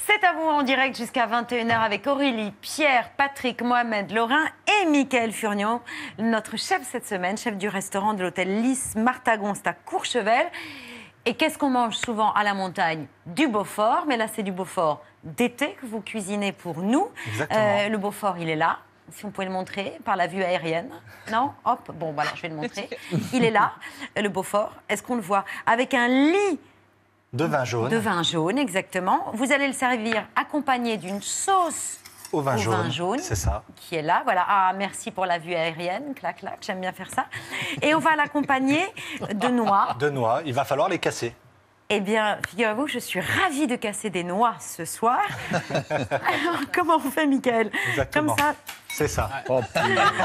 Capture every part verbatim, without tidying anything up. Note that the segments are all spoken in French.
C'est à vous en direct jusqu'à vingt et une heures avec Aurélie, Pierre, Patrick, Mohamed, Laurin et Mickaël Furnion, notre chef cette semaine, chef du restaurant de l'hôtel Lys Martagon, c'est à Courchevel. Et qu'est-ce qu'on mange souvent à la montagne? Du Beaufort, mais là c'est du Beaufort d'été que vous cuisinez pour nous. Euh, le Beaufort, il est là. Si on pouvait le montrer par la vue aérienne. Non? Hop, bon, voilà, je vais le montrer. Il est là, le Beaufort. Est-ce qu'on le voit? Avec un lit de vin jaune. De vin jaune, exactement. Vous allez le servir accompagné d'une sauce au vin au jaune. Vin jaune c'est ça. Qui est là, voilà. Ah, merci pour la vue aérienne. Clac, clac, j'aime bien faire ça. Et on va l'accompagner de noix. De noix, il va falloir les casser. Eh bien, figurez-vous, je suis ravie de casser des noix ce soir. Alors, comment on fait, Mickaël? Exactement. Comme ça. C'est ça. Oh, ça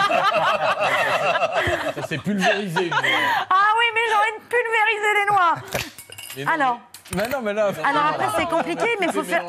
s'est pulvérisé. Ah oui, mais j'ai envie de pulvériser les noix. Mais non, Alors. Mais... mais non, mais là. Alors après, c'est compliqué, mais il faut faire.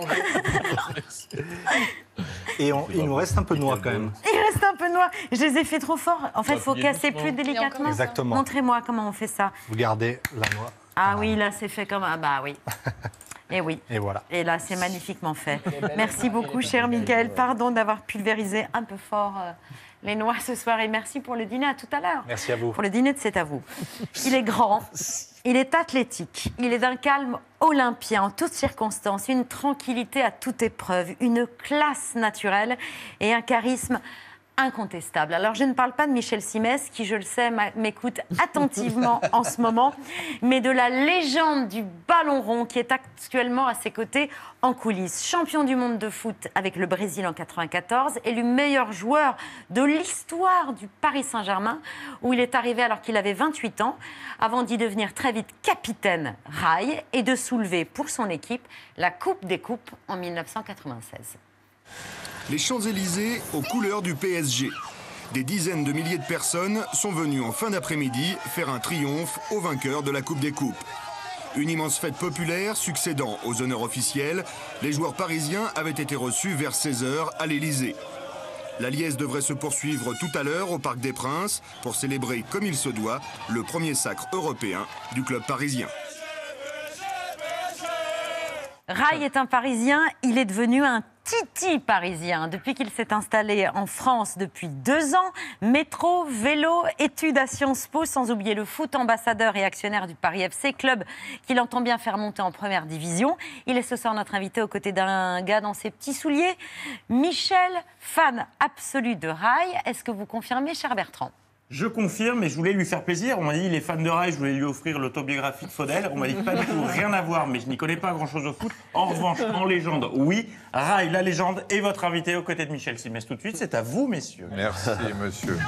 Et on, il nous reste un peu de noix quand même. Il reste un peu de noix. Je les ai fait trop fort. En fait, il faut casser plus délicatement. Exactement. Montrez-moi comment on fait ça. Vous gardez la noix. Ah oui, là, c'est fait comme... Ah bah oui. Et oui. Et voilà. Et là, c'est magnifiquement fait. Merci beaucoup, cher Mickaël. Pardon d'avoir pulvérisé un peu fort euh, les noix ce soir. Et merci pour le dîner. À tout à l'heure. Merci à vous. Pour le dîner de C'est à vous. Il est grand. Il est athlétique. Il est d'un calme olympien en toutes circonstances. Une tranquillité à toute épreuve. Une classe naturelle et un charisme incontestable. Alors, je ne parle pas de Michel Simès, qui, je le sais, m'écoute attentivement en ce moment, mais de la légende du ballon rond qui est actuellement à ses côtés en coulisses. Champion du monde de foot avec le Brésil en quatre-vingt-quatorze, élu meilleur joueur de l'histoire du Paris Saint-Germain, où il est arrivé alors qu'il avait vingt-huit ans, avant d'y devenir très vite capitaine rail et de soulever pour son équipe la Coupe des Coupes en mille neuf cent quatre-vingt-seize. Les Champs-Élysées aux couleurs du P S G. Des dizaines de milliers de personnes sont venues en fin d'après-midi faire un triomphe aux vainqueurs de la Coupe des Coupes. Une immense fête populaire succédant aux honneurs officiels, les joueurs parisiens avaient été reçus vers seize heures à l'Élysée. La liesse devrait se poursuivre tout à l'heure au Parc des Princes pour célébrer comme il se doit le premier sacre européen du club parisien. Rail est un Parisien, il est devenu un Titi parisien. Depuis qu'il s'est installé en France depuis deux ans, métro, vélo, études à Sciences Po, sans oublier le foot, ambassadeur et actionnaire du Paris F C, club qu'il entend bien faire monter en première division. Il est ce soir notre invité aux côtés d'un gars dans ses petits souliers. Michel, fan absolu de Rail. Est-ce que vous confirmez, cher Bertrand ? Je confirme, et je voulais lui faire plaisir. On m'a dit, il est fan de Rail, je voulais lui offrir l'autobiographie de Faudel. On m'a dit, pas du tout, rien à voir, mais je n'y connais pas grand-chose au foot. En revanche, en légende, oui. Rail, la légende, est votre invité aux côtés de Michel Simès. Tout de suite, c'est à vous, messieurs. Merci, monsieur.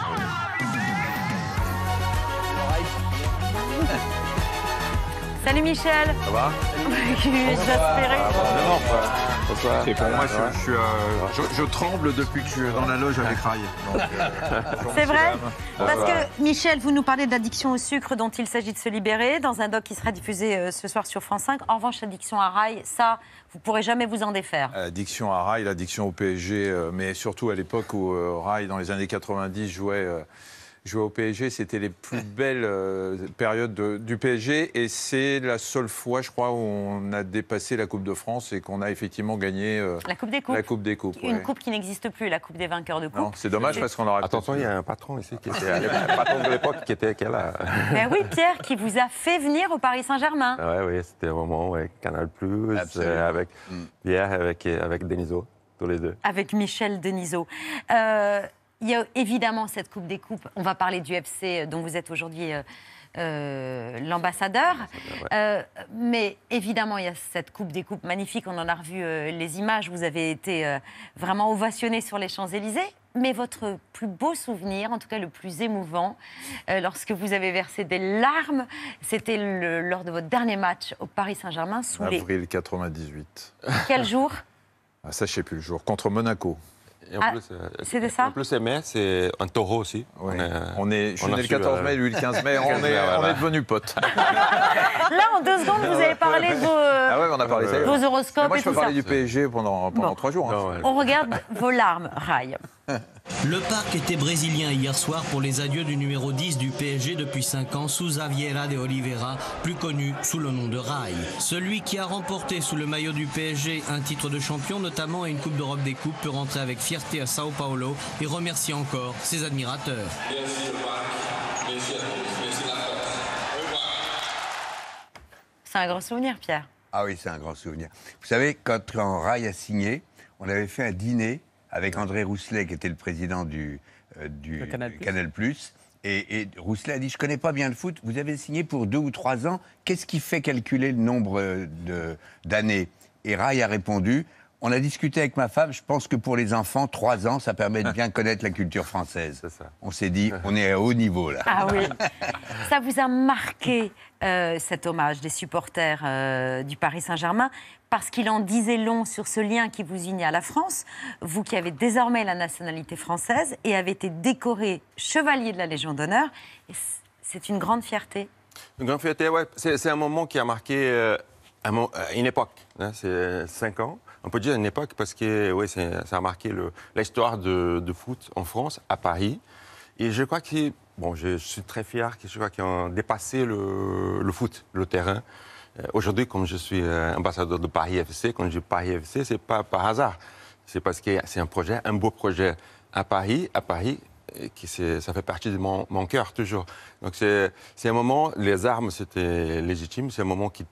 Salut Michel. Ça va? J'espérais. Et pour moi, je, je, suis, euh, je, je tremble depuis que je suis dans la loge avec Rail. C'est vrai? Parce que, Michel, vous nous parlez d'addiction au sucre dont il s'agit de se libérer dans un doc qui sera diffusé euh, ce soir sur France cinq. En revanche, l'addiction à Rail, ça, vous ne pourrez jamais vous en défaire. L'addiction à Rail, l'addiction au P S G, euh, mais surtout à l'époque où euh, Rail, dans les années quatre-vingt-dix, jouait... Euh, Jouer au P S G, c'était les plus belles euh, périodes de, du P S G et c'est la seule fois, je crois, où on a dépassé la Coupe de France et qu'on a effectivement gagné euh, la Coupe des Coupes. La coupe des coupes Une ouais. coupe qui n'existe plus, la Coupe des vainqueurs de coupe. C'est dommage parce qu'on aurait... Attention, il y a un patron ici, qui était, un patron de l'époque qui était quel là. Ben oui, Pierre, qui vous a fait venir au Paris Saint-Germain. Oui, oui, c'était un moment avec Canal plus, euh, avec mm. Pierre, avec, avec Denisot, tous les deux. Avec Michel Denisot. Euh, Il y a évidemment cette Coupe des Coupes. On va parler du F C dont vous êtes aujourd'hui euh, euh, l'ambassadeur. Ouais. Euh, mais évidemment, il y a cette Coupe des Coupes magnifique. On en a revu euh, les images. Vous avez été euh, vraiment ovationné sur les Champs-Élysées. Mais votre plus beau souvenir, en tout cas le plus émouvant, euh, lorsque vous avez versé des larmes, c'était le, lors de votre dernier match au Paris Saint-Germain. Sous Avril les... quatre-vingt-dix-huit. Quel jour? Ah, ça, je ne sais plus le jour. Contre Monaco. Ah, c'était ça? En plus, c'est mai, c'est un taureau aussi. Oui. On est, on est, je suis on né le quatorze mai, lui le quinze mai. On est, on est devenus potes. Là, en deux secondes, vous avez parlé de vos, ah ouais, on a parlé vos horoscopes. Mais moi, et je peux tout parler ça. du P S G pendant, pendant bon. trois jours. Hein. On regarde vos larmes, Rail. Le parc était brésilien hier soir pour les adieux du numéro dix du P S G depuis cinq ans, Sousa Vieira de Oliveira, plus connu sous le nom de Rai. Celui qui a remporté sous le maillot du P S G un titre de champion notamment et une Coupe d'Europe des Coupes peut rentrer avec fierté à Sao Paulo et remercier encore ses admirateurs. C'est un grand souvenir, Pierre. Ah oui, c'est un grand souvenir. Vous savez, quand, quand Rai a signé, on avait fait un dîner avec André Rousselet, qui était le président du, euh, du Canal+. Canal+. Et, et Rousselet a dit, je ne connais pas bien le foot, vous avez signé pour deux ou trois ans, qu'est-ce qui fait calculer le nombre de, d'années? Et Rai a répondu, on a discuté avec ma femme, je pense que pour les enfants, trois ans, ça permet de bien connaître la culture française. C'est ça. On s'est dit, on est à haut niveau là. Ah oui. Ça vous a marqué, euh, cet hommage des supporters euh, du Paris Saint-Germain, parce qu'il en disait long sur ce lien qui vous unit à la France, vous qui avez désormais la nationalité française et avez été décoré chevalier de la Légion d'honneur. Et c'est une grande fierté. Une grande fierté, ouais. C'est, c'est un moment qui a marqué euh, un mo- une époque. Hein, c'est cinq ans. On peut dire une époque parce que ouais, c'est, ça a marqué le, l'histoire de, de foot en France, à Paris. Et je crois que, bon, je, je suis très fier que je crois qu'ils ont dépassé le, le foot, le terrain. Euh, aujourd'hui, comme je suis euh, ambassadeur de Paris F C, quand je dis Paris F C, c'est pas par hasard. C'est parce que c'est un projet, un beau projet à Paris, à Paris, qui c'est, ça fait partie de mon, mon cœur toujours. Donc c'est, c'est un moment, les armes c'était légitime, c'est un moment qui...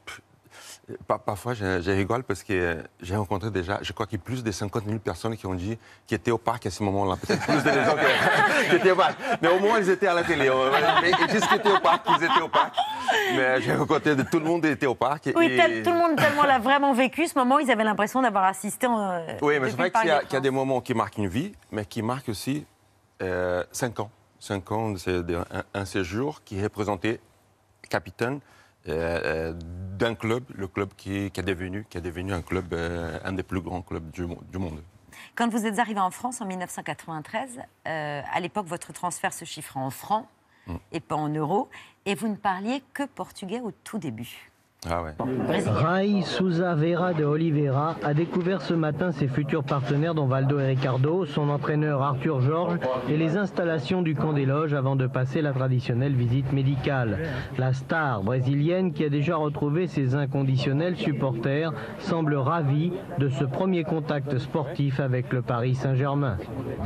Parfois, je, je rigole parce que j'ai rencontré déjà, je crois qu'il y a plus de cinquante mille personnes qui ont dit qu'ils étaient au parc à ce moment-là. Peut-être plus de gens qui, qui étaient au parc. Mais au moins, ils étaient à la télé. Mais ils disent qu'ils étaient au parc, ils étaient au parc. Mais j'ai rencontré de tout le monde était au parc. Oui, et... tel, tout le monde tellement l'a vraiment vécu. Ce moment, ils avaient l'impression d'avoir assisté. En, oui, mais c'est vrai qu'il y, a, qu'il y a des moments moments qui marquent une vie, mais qui marquent aussi euh, cinq ans. Cinq ans, c'est un, un séjour qui représentait capitaine Euh, d'un club, le club qui, qui, est devenu, qui est devenu un club, euh, un des plus grands clubs du, du monde. Quand vous êtes arrivé en France en mille neuf cent quatre-vingt-treize, euh, à l'époque, votre transfert se chiffrait en francs mm. et pas en euros, et vous ne parliez que portugais au tout début. Ah ouais. Rai Sousa Vieira de Oliveira a découvert ce matin ses futurs partenaires dont Valdo et Ricardo, son entraîneur Arthur Jorge et les installations du camp des loges avant de passer la traditionnelle visite médicale. La star brésilienne qui a déjà retrouvé ses inconditionnels supporters semble ravie de ce premier contact sportif avec le Paris Saint-Germain.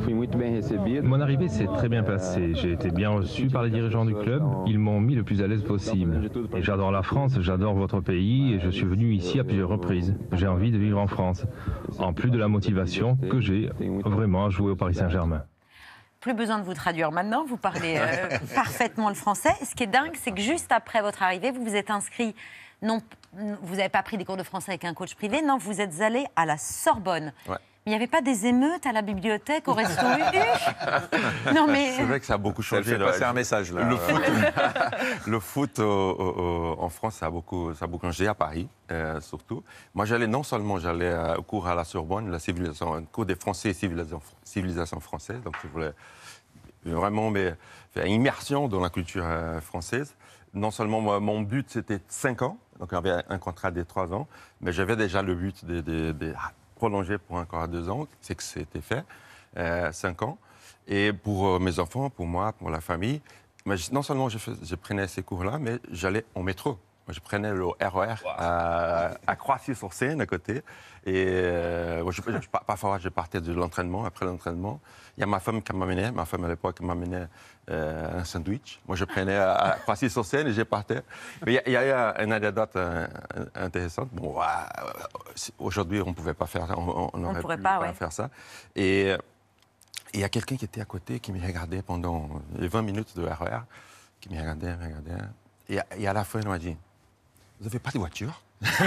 Mon arrivée s'est très bien passée. J'ai été bien reçu par les dirigeants du club. Ils m'ont mis le plus à l'aise possible. Et j'adore la France, j'adore votre pays et je suis venu ici à plusieurs reprises. J'ai envie de vivre en France, en plus de la motivation que j'ai vraiment à jouer au Paris Saint-Germain. Plus besoin de vous traduire maintenant, vous parlez euh, parfaitement le français. Ce qui est dingue, c'est que juste après votre arrivée, vous vous êtes inscrit, non, vous n'avez pas pris des cours de français avec un coach privé, non, vous êtes allé à la Sorbonne. Ouais. Mais il n'y avait pas des émeutes à la bibliothèque, au resto U U? Non, mais... C'est vrai que ça a beaucoup changé. Ça fait passer un message, là. Le foot, le foot euh, euh, en France, ça a beaucoup, ça a beaucoup changé, à Paris, euh, surtout. Moi, j'allais, non seulement j'allais euh, au cours à la Sorbonne, la civilisation, un cours des Français et civilisation, civilisation française, donc je voulais vraiment mais, faire une immersion dans la culture euh, française. Non seulement moi, mon but, c'était cinq ans, donc on avait un contrat de trois ans, mais j'avais déjà le but de... de, de prolongé pour encore deux ans, c'est que c'était fait, euh, cinq ans. Et pour euh, mes enfants, pour moi, pour la famille, mais non seulement je, fais, je prenais ces cours-là, mais j'allais en métro. Je prenais le R E R wow. à, à Croissy-sur-Seine, à côté. Et euh, je, je, parfois, je partais de l'entraînement, après l'entraînement. Il y a ma femme qui m'amenait, ma femme à l'époque m'amenait euh, un sandwich. Moi, je prenais à, à Croissy-sur-Seine et je partais. Mais il y a, il y a une anecdote euh, intéressante. Bon, euh, aujourd'hui, on ne pouvait pas faire ça. On n'aurait pu pas, pas ouais. faire ça. Et il y a quelqu'un qui était à côté, qui me regardait pendant les vingt minutes de R E R, qui me regardait, me regardait. Et, et à la fin, il m'a dit, vous n'avez pas de voiture?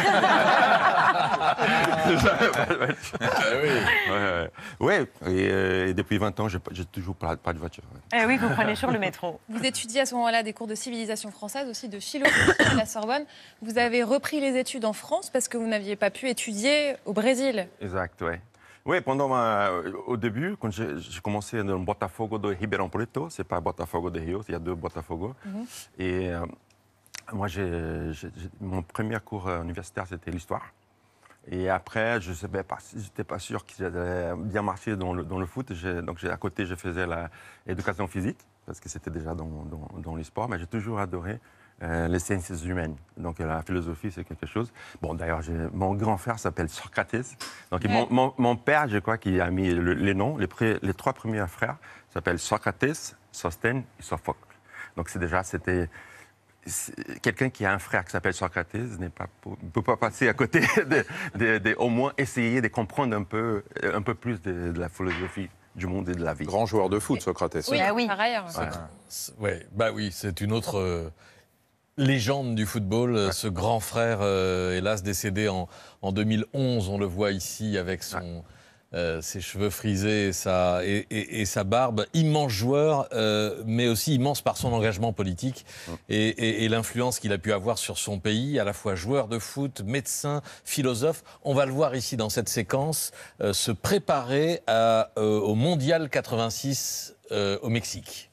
oui. Ouais, ouais. Et, euh, et depuis vingt ans, je n'ai toujours pas, pas de voiture. Ouais. Eh oui, vous prenez toujours le métro. Vous étudiez à ce moment-là des cours de civilisation française, aussi de philosophie à la Sorbonne. Vous avez repris les études en France parce que vous n'aviez pas pu étudier au Brésil. Exact, oui. Oui, pendant ma, au début, quand j'ai, j'ai commencé dans le Botafogo de Ribeirão Preto, c'est pas Botafogo de Rio, il y a deux Botafogo. Mm-hmm. Et euh, moi, j'ai, j'ai, j'ai, mon premier cours universitaire, c'était l'histoire. Et après, je n'étais pas, j'étais pas sûr que j'allais bien marcher dans le, dans le foot. J'ai- donc, j'ai- à côté, je faisais l'éducation physique, parce que c'était déjà dans, dans, dans les sports. Mais j'ai toujours adoré euh, les sciences humaines. Donc, la philosophie, c'est quelque chose. Bon, d'ailleurs, j'ai- mon grand frère s'appelle Socrates. Donc, mon, mon, mon père, je crois qu'il a mis le- les noms. Les, pré- les trois premiers frères s'appellent Socrates, Sosthène et Sophocle. Donc, c'est déjà, c'était... c'est- Quelqu'un qui a un frère qui s'appelle Socrates n'est pas, ne peut pas passer à côté de, de- de- au moins essayer de comprendre un peu, un peu plus de, de la philosophie du monde et de la vie. Grand joueur de foot, Socrates. Oui, Ah oui. par ailleurs. Ouais. C'est- Ouais, bah oui, c'est une autre euh, légende du football. euh, Ce grand frère, euh, hélas décédé en, en deux mille onze, on le voit ici avec son, euh, ses cheveux frisés et sa, et, et- et sa barbe. Immense joueur, euh, mais aussi immense par son engagement politique et, et- et l'influence qu'il a pu avoir sur son pays, à la fois joueur de foot, médecin, philosophe. On va le voir ici dans cette séquence, euh, se préparer à, euh, au Mondial quatre-vingt-six euh, au Mexique.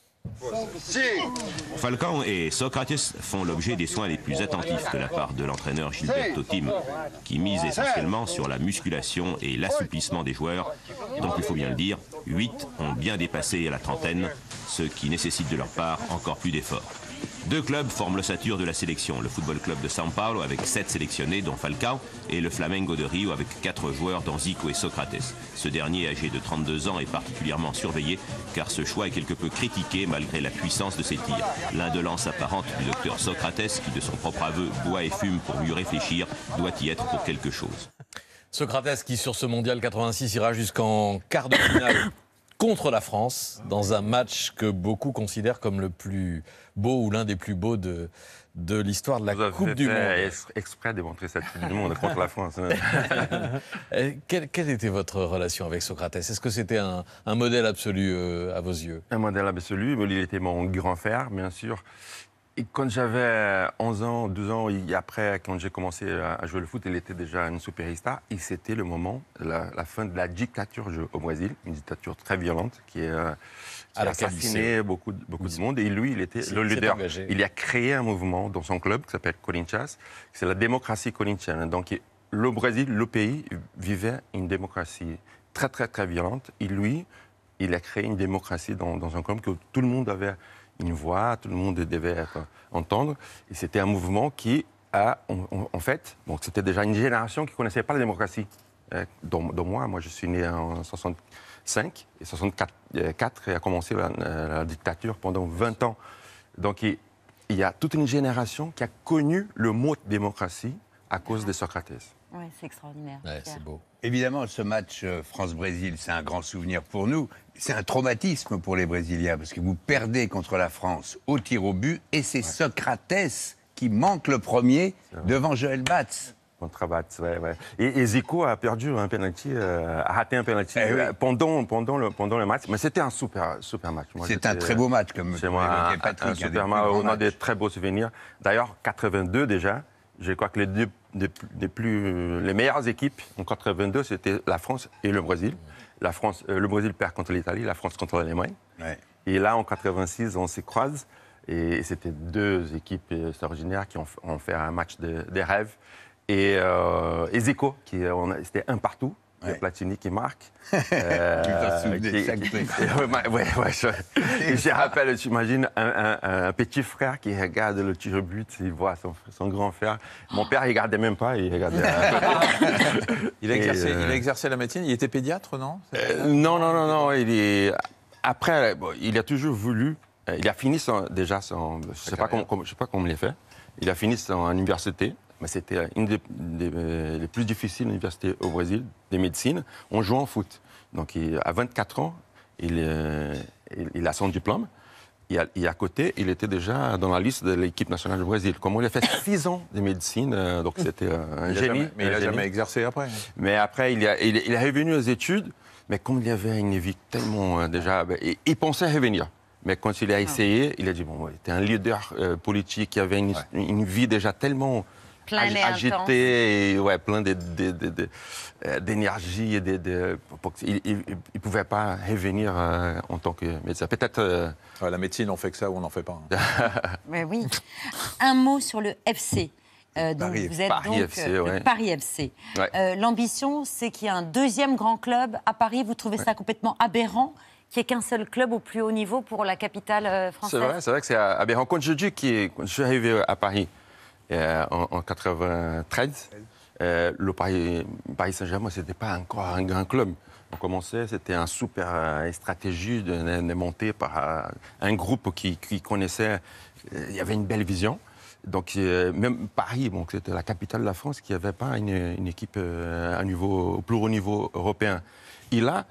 Falcao et Socrates font l'objet des soins les plus attentifs de la part de l'entraîneur Gilberto Tim, qui mise essentiellement sur la musculation et l'assouplissement des joueurs, dont il faut bien le dire, huit ont bien dépassé la trentaine, ce qui nécessite de leur part encore plus d'efforts. Deux clubs forment l'ossature de la sélection, le Football Club de São Paulo avec sept sélectionnés dont Falcao et le Flamengo de Rio avec quatre joueurs dont Zico et Socrates. Ce dernier, âgé de trente-deux ans, est particulièrement surveillé car ce choix est quelque peu critiqué malgré la puissance de ses tirs. L'indolence apparente du docteur Socrates qui de son propre aveu boit et fume pour mieux réfléchir doit y être pour quelque chose. Socrates qui, sur ce mondial quatre-vingt-six, ira jusqu'en quart de finale contre la France, dans un match que beaucoup considèrent comme le plus beau ou l'un des plus beaux de, de l'histoire de la Vous avez Coupe fait du Monde. ex- exprès de montrer cette Coupe du Monde contre la France. hein. Euh, quelle, quelle était votre relation avec Socrates? Est-ce que c'était un, un modèle absolu euh, à vos yeux? Un modèle absolu, mais il était mon grand frère, bien sûr. Et quand j'avais onze ans, douze ans, et après, quand j'ai commencé à jouer le foot, il était déjà une superstar. Et c'était le moment, la, la fin de la dictature au Brésil, une dictature très violente qui, euh, qui À a laquelle assassiné il s'est- beaucoup, de- beaucoup de monde. Et lui, il était s'est- le s'est leader. engagé. Il a créé un mouvement dans son club qui s'appelle Corinthians. C'est la démocratie corinthienne. Donc, le Brésil, le pays, vivait une démocratie très, très, très violente. Et lui, il a créé une démocratie dans, dans un club que tout le monde avait une voix, tout le monde devait être, entendre. Et c'était un mouvement qui a, en, en- en fait, bon, c'était déjà une génération qui ne connaissait pas la démocratie. Euh, dont, dont moi, moi, je suis né en soixante-cinq, et soixante-quatre euh, quatre, et a commencé la, la dictature pendant vingt ans. Donc, il, il y a toute une génération qui a connu le mot démocratie à cause de Socrates. Oui, c'est extraordinaire. Ouais, Pierre. c'est beau. Évidemment, ce match euh, France-Brésil, c'est un grand souvenir pour nous. C'est un traumatisme pour les Brésiliens, parce que vous perdez contre la France au tir au but, et c'est Socrates qui manque le premier devant Joël Batz. Contre Batz, ouais, ouais. Et, et Zico a perdu un penalty, euh, a raté un penalty Eh oui. euh, pendant, pendant, le, pendant le match. Mais c'était un super, super match. Moi, C'est un j'étais, très beau match, comme chez comme moi, l'évoquait un, Patrick. un un des super plus match. grands On a matchs. des très beaux souvenirs. D'ailleurs, quatre-vingt-deux déjà, je crois que les deux des, plus- des plus, les meilleures équipes en quatre-vingt-deux, c'était la France et le Brésil. La France, euh, le Brésil perd contre l'Italie, la France contre l'Allemagne. Ouais. Et là, en quatre-vingt-six, on se croise. Et c'était deux équipes extraordinaires qui ont, ont fait un match de, des rêves. Et, euh, et Zico, qui, on a- c'était un partout. Ouais. Et Platini qui marque. Euh, Tu t'en souvenais, qui- sacré. qui- ouais, ouais, ouais, je, et je rappelle, j'imagine un, un- un petit frère qui regarde le tir au but, il voit son, son grand frère. Mon père, il regardait même pas, il regardait. Il a, Et, exercé, euh, il a exercé la médecine, il était pédiatre, non? Euh, non, non, non, non. Il est... Après, bon, il a toujours voulu. euh, Il a fini son, déjà son. Je ne sais, pas comment- comment- je sais pas comment il a fait. Il a fini son université, mais c'était une des, des, euh, les plus difficiles universités au Brésil, de médecine, en jouant au foot. Donc, il- à vingt-quatre ans, il, euh, il, il a son diplôme. Et à, et à côté, il était déjà dans la liste de l'équipe nationale du Brésil. Comme il a fait six ans de médecine, euh, donc c'était euh, un Il a génie. jamais- mais il un n'a génie. jamais exercé après. Mais après, il, a- il, il est revenu aux études, mais comme il avait une vie tellement euh, déjà... ben, il, il pensait revenir. Mais quand il a essayé, il a dit, bon, ouais, t'es un leader euh, politique qui avait une, une vie déjà tellement Plein ag- et intense. agitée, et, ouais, plein de- de- de- de- euh, d'énergie. Et de, de- pour- il ne pouvait pas revenir euh, en tant que médecin. Peut-être... euh, Ouais, la médecine, on fait que ça ou on n'en fait pas. Mais oui. Un mot sur le F C. Euh, donc Paris, vous êtes Paris donc F C, euh, ouais. le Paris F C. Ouais. Euh, L'ambition, c'est qu'il y ait un deuxième grand club à Paris. Vous trouvez ça complètement aberrant qu'il n'y ait qu'un seul club au plus haut niveau pour la capitale euh, française? C'est vrai, c'est vrai que c'est aberrant. Quand je dis que quand je suis arrivé à Paris euh, en, en quatre-vingt-treize, euh, le Paris, Paris Saint-Germain, ce n'était pas encore un grand club. On commençait, c'était une super euh, stratégie de, de, de monter par euh, un groupe qui, qui connaissait, euh, il y avait une belle vision. Donc, euh, même Paris, bon, c'était la capitale de la France, qui n'avait pas une, une équipe euh, à niveau, au plus haut niveau européen. Et là,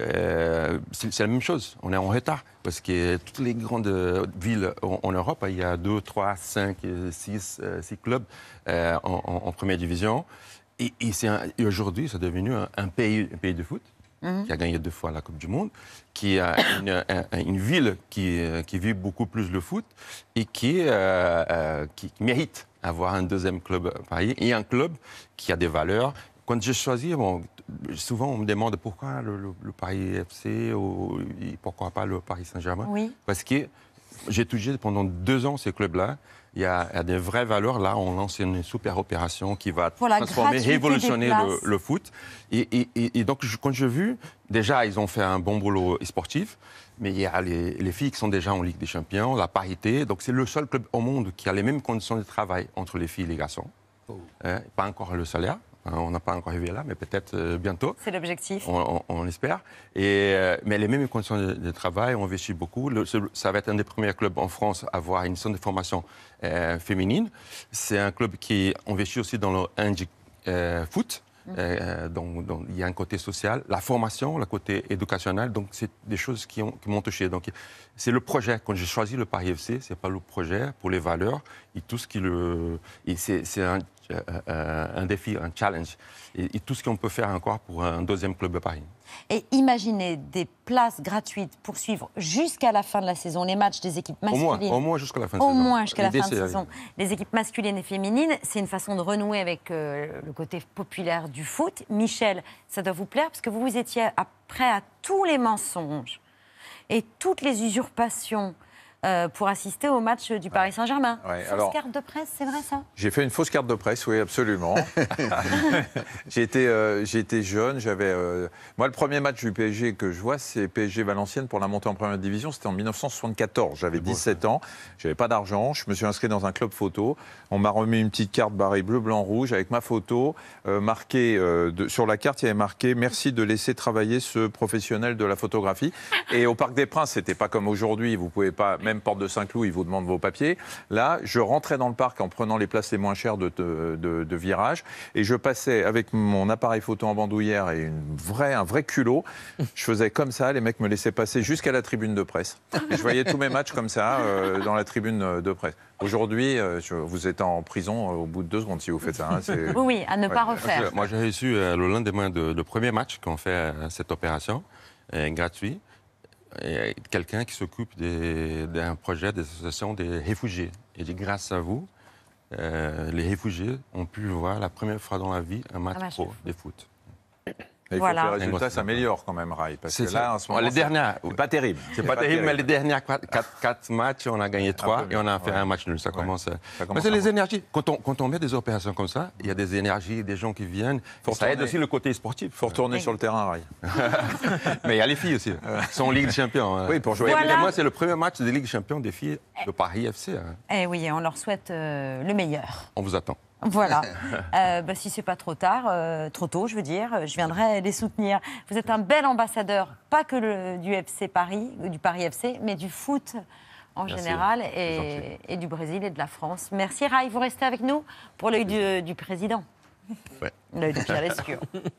euh, c'est la même chose. On est en retard parce que toutes les grandes villes en, en Europe, il y a deux, trois, cinq, six, six clubs euh, en, en, en première division. Et, et, et aujourd'hui, c'est devenu un, un, pays, un pays de foot. Mmh. Qui a gagné deux fois la Coupe du Monde, qui a une, un, une ville qui, qui vit beaucoup plus le foot et qui, euh, euh, qui mérite avoir un deuxième club à Paris et un club qui a des valeurs. Quand j'ai choisi, bon, souvent on me demande pourquoi le, le, le Paris F C ou pourquoi pas le Paris Saint-Germain. Oui. Parce que j'ai étudié pendant deux ans ces clubs-là. Il y, a, il y a des vraies valeurs. Là, on lance une super opération qui va transformer, révolutionner le, le foot. Et, et, et, et donc, je, quand j'ai vu, déjà, ils ont fait un bon boulot sportif, mais il y a les, les filles qui sont déjà en Ligue des Champions, la parité. Donc, c'est le seul club au monde qui a les mêmes conditions de travail entre les filles et les garçons. Oh. Euh, pas encore le salaire. On n'a pas encore arrivé là, mais peut-être euh, bientôt. C'est l'objectif. On, on, on espère. Et, euh, mais les mêmes conditions de, de travail, on investit beaucoup. Le, ça va être un des premiers clubs en France à avoir une centre de formation euh, féminine. C'est un club qui investit aussi dans le handi euh, foot. Mmh. Euh, donc, donc, il y a un côté social, la formation, le côté éducationnel. Donc, c'est des choses qui m'ont touché. Donc, c'est le projet. Quand j'ai choisi le Paris F C, c'est pas le projet pour les valeurs et tout ce qui le. C'est un Euh, un défi, un challenge, et, et tout ce qu'on peut faire encore pour un deuxième club de Paris. Et imaginez des places gratuites pour suivre jusqu'à la fin de la saison les matchs des équipes masculines. Au moins, au moins jusqu'à la fin de au saison. Au moins jusqu'à la fin de euh, saison. Les équipes masculines et féminines, c'est une façon de renouer avec euh, le côté populaire du foot. Michel, ça doit vous plaire parce que vous, vous étiez prêt à tous les mensonges et toutes les usurpations Euh, pour assister au match du Paris Saint-Germain. Ouais, Fausse alors, carte de presse, c'est vrai ça? J'ai fait une fausse carte de presse, oui, absolument. J'ai été, euh, j'ai été jeune, j'avais... Euh, moi, le premier match du P S G que je vois, c'est P S G Valenciennes pour la montée en première division, c'était en mille neuf cent soixante-quatorze. J'avais dix-sept ans, j'avais pas d'argent, je me suis inscrit dans un club photo. On m'a remis une petite carte barrée bleu, blanc, rouge avec ma photo, euh, marquée, euh, de, sur la carte, il y avait marqué « Merci de laisser travailler ce professionnel de la photographie ». Et au Parc des Princes, c'était pas comme aujourd'hui, vous pouvez pas... Même porte de Saint-Cloud, ils vous demandent vos papiers. Là, je rentrais dans le parc en prenant les places les moins chères de, de, de, de virage et je passais avec mon appareil photo en bandoulière et une vraie, un vrai culot. Je faisais comme ça, les mecs me laissaient passer jusqu'à la tribune de presse. Et je voyais tous mes matchs comme ça, euh, dans la tribune de presse. Aujourd'hui, euh, vous êtes en prison euh, au bout de deux secondes si vous faites ça. Hein, oui, oui, à ne ouais. pas refaire. Moi, j'ai reçu euh, le lendemain de, de premier match qu'on fait euh, cette opération, euh, gratuit. Quelqu'un qui s'occupe d'un projet d'association des réfugiés. Et grâce à vous, euh, les réfugiés ont pu voir la première fois dans la vie un match ah, pro de foot. Il voilà. faut que les résultats s'améliorent quand même, Rai. Parce que là, en ce moment, les dernières, c'est pas terrible. C'est pas, pas terrible, terrible, mais les dernières quatre matchs, on a gagné trois et on a fait ouais. un match nul. Ça ouais. commence. Ça commence mais c'est les énergies. Quand on, quand on met des opérations comme ça, il y a des énergies, des gens qui viennent. Faut ça aide aussi le côté sportif. Il faut retourner oui. sur le terrain, Rai. Mais il y a les filles aussi. Elles sont en Ligue des Champions. Oui, pour jouer. Voilà. Moi, c'est le premier match de Ligue des Champions des filles de Paris F C. Eh oui, on leur souhaite euh, le meilleur. On vous attend. Voilà. euh, bah, si c'est pas trop tard, euh, trop tôt, je veux dire, je viendrai les soutenir. Vous êtes un bel ambassadeur, pas que le, du F C Paris, du Paris F C, mais du foot en Merci. général et, et du Brésil et de la France. Merci Rai, vous restez avec nous pour l'œil du, du président. Ouais. L'œil de Pierre Lescure.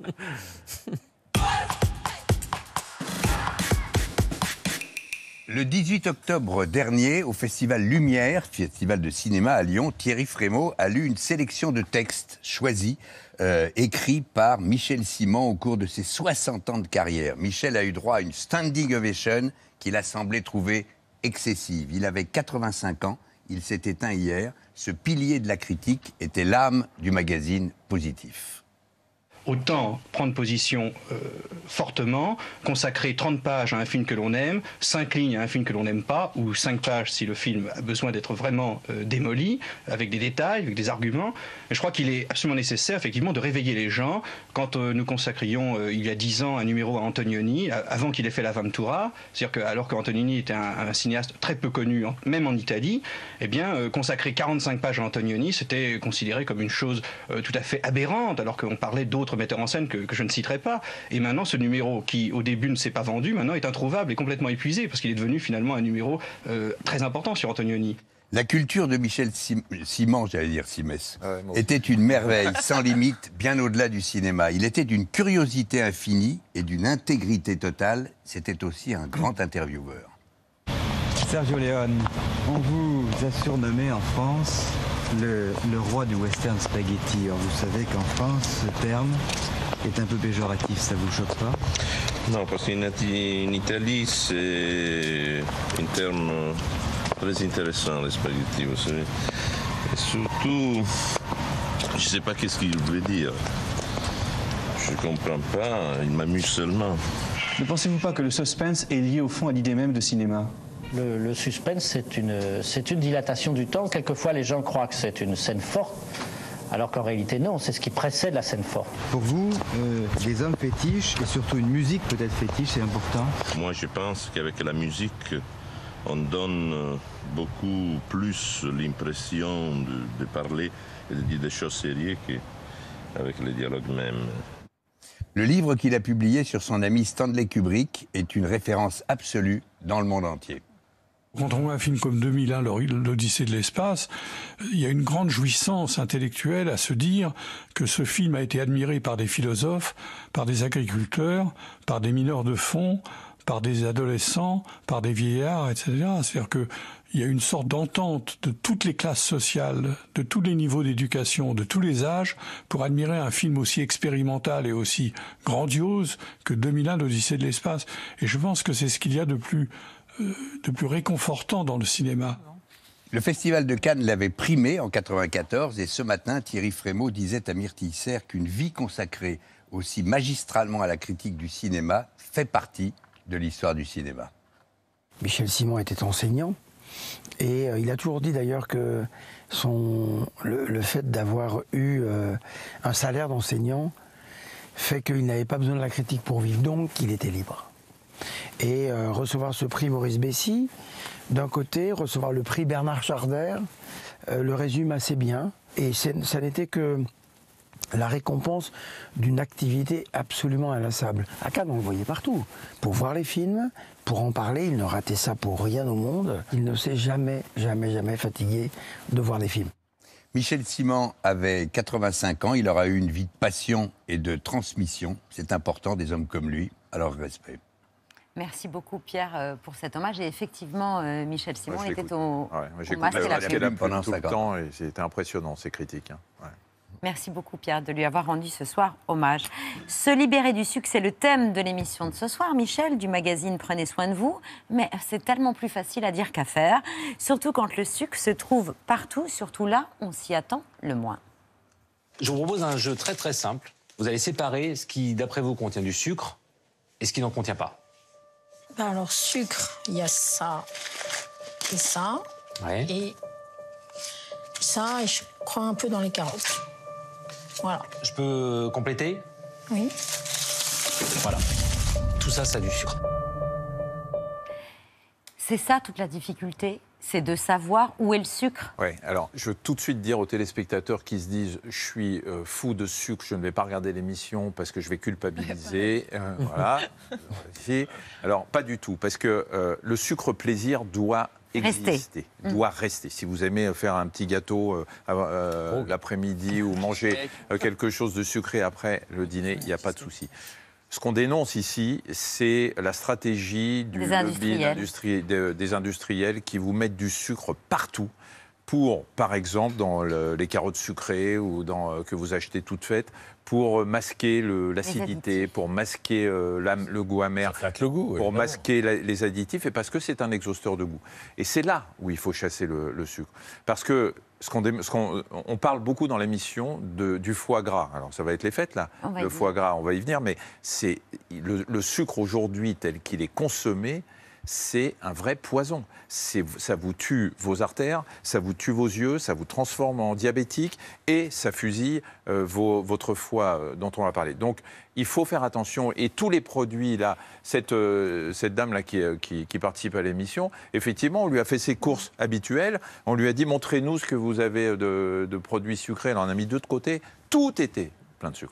Le dix-huit octobre dernier, au Festival Lumière, festival de cinéma à Lyon, Thierry Frémaux a lu une sélection de textes choisis, euh, écrits par Michel Simon au cours de ses soixante ans de carrière. Michel a eu droit à une standing ovation qu'il a semblé trouver excessive. Il avait quatre-vingt-cinq ans, il s'est éteint hier. Ce pilier de la critique était l'âme du magazine Positif. autant prendre position euh, fortement, consacrer trente pages à un film que l'on aime, cinq lignes à un film que l'on n'aime pas, ou cinq pages si le film a besoin d'être vraiment euh, démoli, avec des détails, avec des arguments. Et je crois qu'il est absolument nécessaire, effectivement, de réveiller les gens. Quand euh, nous consacrions, euh, il y a dix ans, un numéro à Antonioni, à, avant qu'il ait fait l'Avventura, c'est-à-dire que, alors qu'Antonioni était un, un cinéaste très peu connu, en, même en Italie, eh bien, euh, consacrer quarante-cinq pages à Antonioni, c'était considéré comme une chose euh, tout à fait aberrante, alors qu'on parlait d'autres metteurs en scène que, que je ne citerai pas. Et maintenant, ce numéro, qui au début ne s'est pas vendu, maintenant est introuvable et complètement épuisé, parce qu'il est devenu finalement un numéro euh, très important sur Antonioni. La culture de Michel Sim Simon, j'allais dire Simès, ouais, était une merveille sans limite, bien au-delà du cinéma. Il était d'une curiosité infinie et d'une intégrité totale. C'était aussi un grand intervieweur. Sergio Leone, on vous a surnommé en France le, le roi du western spaghetti. Alors vous savez qu'en France, ce terme est un peu péjoratif, ça vous choque pas? Non, parce qu'en Italie, c'est un terme très intéressant, les spaghettis, vous savez. Et surtout, je ne sais pas qu'est-ce qu'il veut dire. Je ne comprends pas, il m'amuse seulement. Ne pensez-vous pas que le suspense est lié au fond à l'idée même de cinéma? Le, le suspense, c'est une, c'est une dilatation du temps. Quelquefois, les gens croient que c'est une scène forte, alors qu'en réalité, non, c'est ce qui précède la scène forte. Pour vous, euh, les hommes fétiches, et surtout une musique peut-être fétiche, c'est important? Moi, je pense qu'avec la musique, on donne beaucoup plus l'impression de, de parler et de dire des choses sérieuses qu'avec les dialogues même. Le livre qu'il a publié sur son ami Stanley Kubrick est une référence absolue dans le monde entier. Quand on voit un film comme deux mille un, l'Odyssée de l'espace, il y a une grande jouissance intellectuelle à se dire que ce film a été admiré par des philosophes, par des agriculteurs, par des mineurs de fond, par des adolescents, par des vieillards, et cetera. C'est-à-dire qu'il y a une sorte d'entente de toutes les classes sociales, de tous les niveaux d'éducation, de tous les âges, pour admirer un film aussi expérimental et aussi grandiose que deux mille un, l'Odyssée de l'espace. Et je pense que c'est ce qu'il y a de plus... de plus réconfortant dans le cinéma. Le Festival de Cannes l'avait primé en quatre-vingt-quatorze et ce matin, Thierry Frémaux disait à Myrtille Serre qu'une vie consacrée aussi magistralement à la critique du cinéma fait partie de l'histoire du cinéma. Michel Simon était enseignant et euh, il a toujours dit d'ailleurs que son, le, le fait d'avoir eu euh, un salaire d'enseignant fait qu'il n'avait pas besoin de la critique pour vivre, donc il était libre. Et euh, recevoir ce prix Maurice Bessy, d'un côté, recevoir le prix Bernard Charder, euh, le résume assez bien. Et ça n'était que la récompense d'une activité absolument inlassable. À Cannes, on le voyait partout. Pour voir les films, pour en parler, il ne ratait ça pour rien au monde. Il ne s'est jamais, jamais, jamais fatigué de voir des films. Michel Simon avait quatre-vingt-cinq ans, il aura eu une vie de passion et de transmission. C'est important, des hommes comme lui, alors respect. Merci beaucoup Pierre pour cet hommage. Et effectivement, euh, Michel Simon ouais, était au, ouais, au masque et la plume pendant tout le temps et c'était impressionnant ces critiques. Hein. Ouais. Merci beaucoup Pierre de lui avoir rendu ce soir hommage. Se libérer du sucre, c'est le thème de l'émission de ce soir. Michel, du magazine Prenez soin de vous. Mais c'est tellement plus facile à dire qu'à faire. Surtout quand le sucre se trouve partout, surtout là, on s'y attend le moins. Je vous propose un jeu très très simple. Vous allez séparer ce qui, d'après vous, contient du sucre et ce qui n'en contient pas. Alors, sucre, il y a ça et ça. Ouais. Et ça, et je crois un peu dans les carottes. Voilà. Je peux compléter? Oui. Voilà. Tout ça, ça a du sucre. C'est ça toute la difficulté, c'est de savoir où est le sucre. Oui, alors je veux tout de suite dire aux téléspectateurs qui se disent « je suis euh, fou de sucre, je ne vais pas regarder l'émission parce que je vais culpabiliser euh, ». Voilà. Alors pas du tout, parce que euh, le sucre plaisir doit exister, rester. doit mmh. rester. Si vous aimez faire un petit gâteau euh, euh, oh. l'après-midi ou manger euh, quelque chose de sucré après le dîner, il n'y a pas de souci. Ce qu'on dénonce ici, c'est la stratégie du des lobby industriels. Industrie, des, des industriels qui vous mettent du sucre partout pour, par exemple, dans le, les carottes sucrées ou dans, euh, que vous achetez toutes faites, pour masquer l'acidité, pour masquer euh, la, le goût amer, le goût, pour évidemment. masquer la, les additifs, et parce que c'est un exhausteur de goût. Et c'est là où il faut chasser le, le sucre. Parce que ce qu'on, ce qu'on on parle beaucoup dans l'émission de, du foie gras. Alors ça va être les fêtes là. Le foie gras, on va y venir, mais c'est le, le sucre aujourd'hui tel qu'il est consommé, c'est un vrai poison. C'est, ça vous tue vos artères, ça vous tue vos yeux, ça vous transforme en diabétique et ça fusille euh, vos, votre foie euh, dont on va parler. Donc il faut faire attention et tous les produits là, cette, euh, cette dame là qui, qui, qui participe à l'émission, effectivement on lui a fait ses courses habituelles, on lui a dit montrez-nous ce que vous avez de, de produits sucrés, elle en a mis deux de côté, tout était plein de sucre.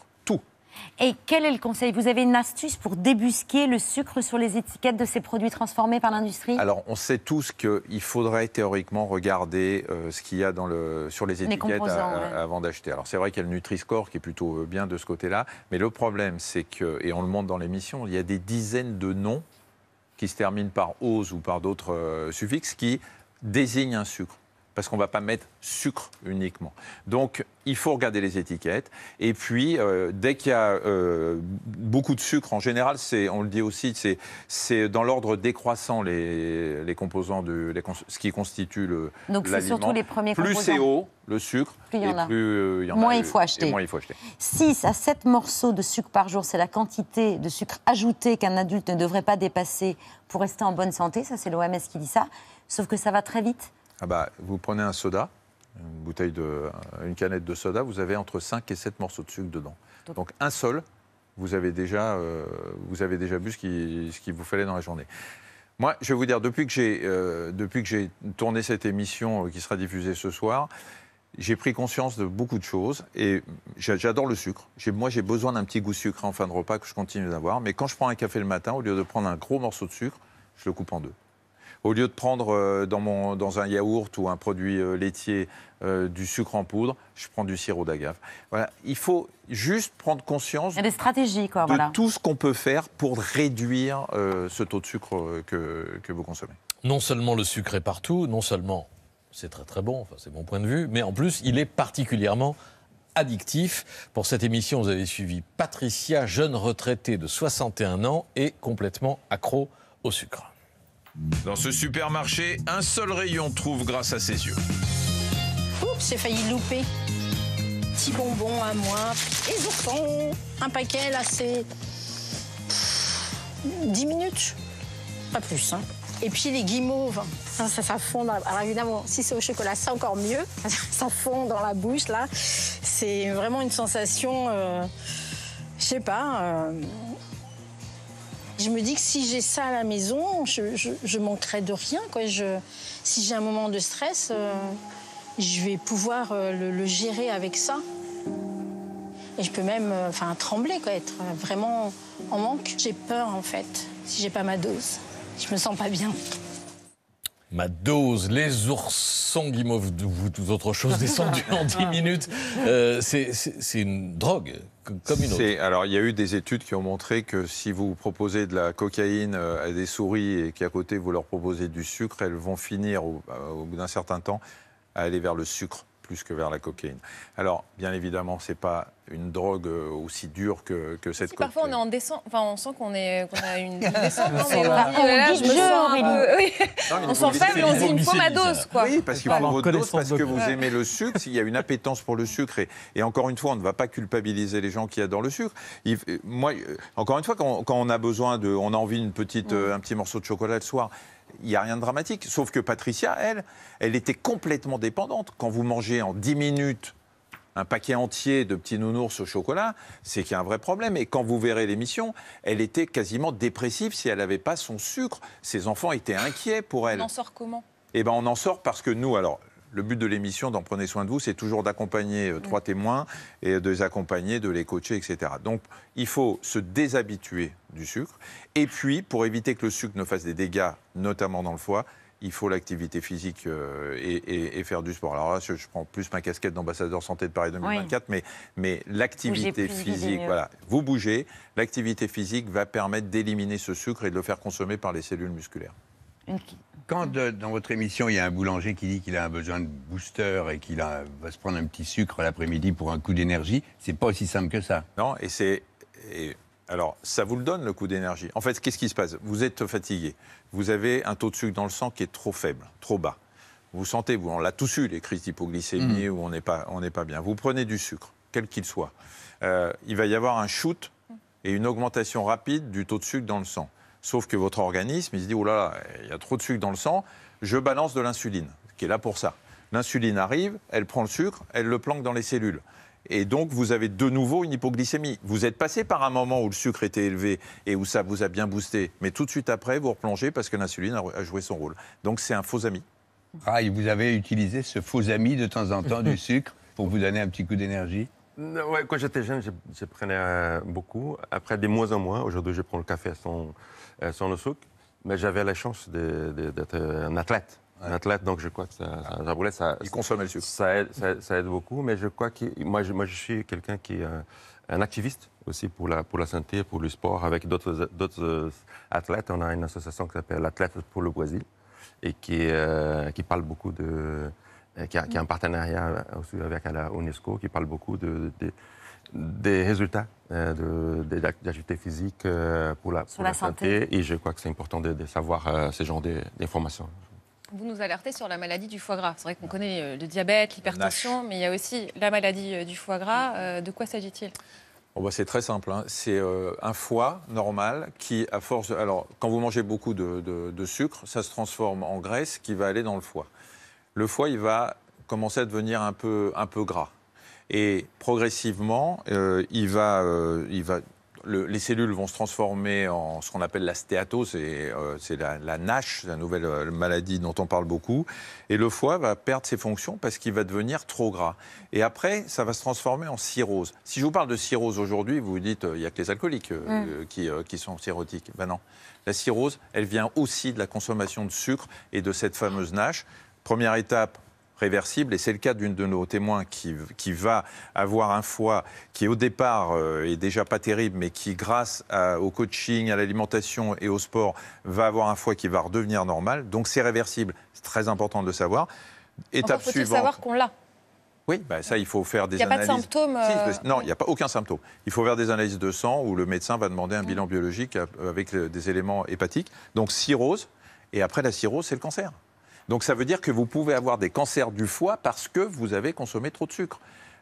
Et quel est le conseil? Vous avez une astuce pour débusquer le sucre sur les étiquettes de ces produits transformés par l'industrie? Alors, on sait tous qu'il faudrait théoriquement regarder euh, ce qu'il y a dans le, sur les étiquettes les à, ouais. avant d'acheter. Alors, c'est vrai qu'il y a le Nutri-Score qui est plutôt bien de ce côté-là, mais le problème, c'est que, et on le montre dans l'émission, il y a des dizaines de noms qui se terminent par ose ou par d'autres euh, suffixes qui désignent un sucre. Parce qu'on ne va pas mettre sucre uniquement. Donc, il faut regarder les étiquettes. Et puis, euh, dès qu'il y a euh, beaucoup de sucre, en général, c'est, on le dit aussi, c'est, c'est dans l'ordre décroissant les, les composants, de, les, ce qui constitue le, Donc, c'est surtout les premiers plus composants. Plus c'est haut, le sucre, plus il y en a. Plus, euh, il y en moins, a, il faut acheter. moins il faut acheter. six à sept morceaux de sucre par jour, c'est la quantité de sucre ajouté qu'un adulte ne devrait pas dépasser pour rester en bonne santé. Ça, c'est l'O M S qui dit ça. Sauf que ça va très vite. Ah bah, vous prenez un soda, une bouteille de, une canette de soda, vous avez entre cinq et sept morceaux de sucre dedans. Donc un seul, vous avez déjà, euh, vous avez déjà bu ce qu'il ce qu'il vous fallait dans la journée. Moi, je vais vous dire, depuis que j'ai, euh, depuis que j'ai tourné cette émission euh, qui sera diffusée ce soir, j'ai pris conscience de beaucoup de choses et j'adore le sucre. J'ai, moi, j'ai besoin d'un petit goût sucré en fin de repas que je continue d'avoir. Mais quand je prends un café le matin, au lieu de prendre un gros morceau de sucre, je le coupe en deux. Au lieu de prendre dans, mon, dans un yaourt ou un produit laitier euh, du sucre en poudre, je prends du sirop d'agave. Voilà. Il faut juste prendre conscience Il y a des stratégies, quoi, de voilà. tout ce qu'on peut faire pour réduire euh, ce taux de sucre que, que vous consommez. Non seulement le sucre est partout, non seulement c'est très très bon, enfin, c'est mon point de vue, mais en plus il est particulièrement addictif. Pour cette émission, vous avez suivi Patricia, jeune retraitée de soixante et un ans et complètement accro au sucre. Dans ce supermarché, un seul rayon trouve grâce à ses yeux. Oups, j'ai failli louper. Petit bonbon à moi. Les enfants, un paquet là, c'est dix minutes, pas plus. Hein. Et puis les guimauves, ça, ça, ça fond. Dans... Alors évidemment, si c'est au chocolat, c'est encore mieux. Ça fond dans la bouche là. C'est vraiment une sensation, euh, je sais pas. Euh... Je me dis que si j'ai ça à la maison, je, je, je manquerai de rien, quoi. Je, si j'ai un moment de stress, euh, je vais pouvoir euh, le, le gérer avec ça. Et je peux même euh, enfin, trembler, quoi, être vraiment en manque. J'ai peur, en fait, si j'ai pas ma dose. Je me sens pas bien. Ma dose, les oursons guimauves, ou toute autre chose descendue en dix minutes, euh, c'est, c'est, c'est une drogue comme une autre. C'est, alors, il y a eu des études qui ont montré que si vous proposez de la cocaïne à des souris et qu'à côté vous leur proposez du sucre, elles vont finir au, au bout d'un certain temps à aller vers le sucre plus que vers la cocaïne. Alors, bien évidemment, c'est pas une drogue aussi dure que, que cette si cocaïne. Parfois, on est en descente. Enfin, on sent qu'on, est, qu'on a une descente. Non, mais on dit, là, je me sens un peu... Oui. Non, on s'en fait, mais on dit, il me faut ma dose, quoi. Oui, parce qu'il faut votre dose, parce que vous aimez le sucre, s'il y a une appétence pour le sucre. Et, et encore une fois, on ne va pas culpabiliser les gens qui adorent le sucre. Il, moi, encore une fois, quand, quand on a besoin de... On a envie d'une petite, mmh. un petit morceau de chocolat le soir, il n'y a rien de dramatique. Sauf que Patricia, elle, elle était complètement dépendante. Quand vous mangez en dix minutes un paquet entier de petits nounours au chocolat, c'est qu'il y a un vrai problème. Et quand vous verrez l'émission, elle était quasiment dépressive si elle n'avait pas son sucre. Ses enfants étaient inquiets pour elle. On en sort comment ? Eh bien, on en sort parce que nous, alors... Le but de l'émission, d'en Prenez soin de vous, c'est toujours d'accompagner euh, trois témoins et de les accompagner, de les coacher, et cetera. Donc, il faut se déshabituer du sucre. Et puis, pour éviter que le sucre ne fasse des dégâts, notamment dans le foie, il faut l'activité physique euh, et, et, et faire du sport. Alors là, je, je prends plus ma casquette d'ambassadeur santé de Paris deux mille vingt-quatre, oui. mais, mais l'activité physique, voilà, vous bougez, l'activité physique va permettre d'éliminer ce sucre et de le faire consommer par les cellules musculaires. Quand de, dans votre émission, il y a un boulanger qui dit qu'il a un besoin de booster et qu'il a, va se prendre un petit sucre l'après-midi pour un coup d'énergie, c'est pas aussi simple que ça. Non, et c'est... Et alors, ça vous le donne, le coup d'énergie. En fait, qu'est-ce qui se passe ? Vous êtes fatigué. Vous avez un taux de sucre dans le sang qui est trop faible, trop bas. vous sentez, vous, on l'a tous eu, les crises d'hypoglycémie, mmh. où on n'est pas, on n'est pas bien. Vous prenez du sucre, quel qu'il soit. Euh, il va y avoir un shoot et une augmentation rapide du taux de sucre dans le sang. Sauf que votre organisme, il se dit, oh là là, il y a trop de sucre dans le sang, je balance de l'insuline, qui est là pour ça. L'insuline arrive, elle prend le sucre, elle le planque dans les cellules. Et donc, vous avez de nouveau une hypoglycémie. Vous êtes passé par un moment où le sucre était élevé et où ça vous a bien boosté. Mais tout de suite après, vous replongez parce que l'insuline a joué son rôle. Donc, c'est un faux ami. Ah, et vous avez utilisé ce faux ami de temps en temps du sucre pour vous donner un petit coup d'énergie? Ouais, quand j'étais jeune, je, je prenais euh, beaucoup. Après, de moins en moins. Aujourd'hui, je prends le café sans, euh, sans le sucre. Mais j'avais la chance de, de, d'être un athlète. Un athlète, donc je crois que ça, ça, ça roulait. Ça, Il consommait le sucre. Ça aide, ça, ça aide beaucoup, mais je crois que moi, je, moi, je suis quelqu'un qui est un, un activiste aussi pour la, pour la santé, pour le sport. Avec d'autres, d'autres athlètes, on a une association qui s'appelle l'Athlète pour le Brésil et qui, euh, qui parle beaucoup de... Qui a, qui a un partenariat aussi avec la UNESCO, qui parle beaucoup de, de, des résultats euh, de, d'activité physique euh, pour la, pour la, la santé. santé. Et je crois que c'est important de, de savoir euh, ce genre d'informations. Vous nous alertez sur la maladie du foie gras. C'est vrai qu'on connaît le diabète, l'hypertension, mais il y a aussi la maladie du foie gras. De quoi s'agit-il? Bon bah c'est très simple. Hein. C'est euh, un foie normal qui, à force... De... Alors, quand vous mangez beaucoup de, de, de sucre, ça se transforme en graisse qui va aller dans le foie. Le foie, il va commencer à devenir un peu, un peu gras. Et progressivement, euh, il va... Euh, il va Le, les cellules vont se transformer en ce qu'on appelle la stéatose, c'est euh, la, la NASH, la nouvelle euh, maladie dont on parle beaucoup. Et le foie va perdre ses fonctions parce qu'il va devenir trop gras. Et après, ça va se transformer en cirrhose. Si je vous parle de cirrhose aujourd'hui, vous vous dites, il euh, n'y a que les alcooliques euh, mm. euh, qui, euh, qui sont cirrhotiques. Ben non. La cirrhose, elle vient aussi de la consommation de sucre et de cette fameuse NASH. Première étape, réversible, et c'est le cas d'une de nos témoins qui, qui va avoir un foie qui au départ euh, est déjà pas terrible, mais qui grâce à, au coaching, à l'alimentation et au sport va avoir un foie qui va redevenir normal. Donc c'est réversible, c'est très important de le savoir. Étape Encore suivante. Faut-il savoir qu'on l'a? Oui, bah ça, il faut faire des analyses. Il n'y a analyses. pas de symptômes euh... si, Non, il n'y a pas aucun symptôme. Il faut faire des analyses de sang où le médecin va demander un mmh. bilan biologique avec des éléments hépatiques. Donc cirrhose, et après la cirrhose, c'est le cancer. Donc ça veut dire que vous pouvez avoir des cancers du foie parce que vous avez consommé trop de sucre.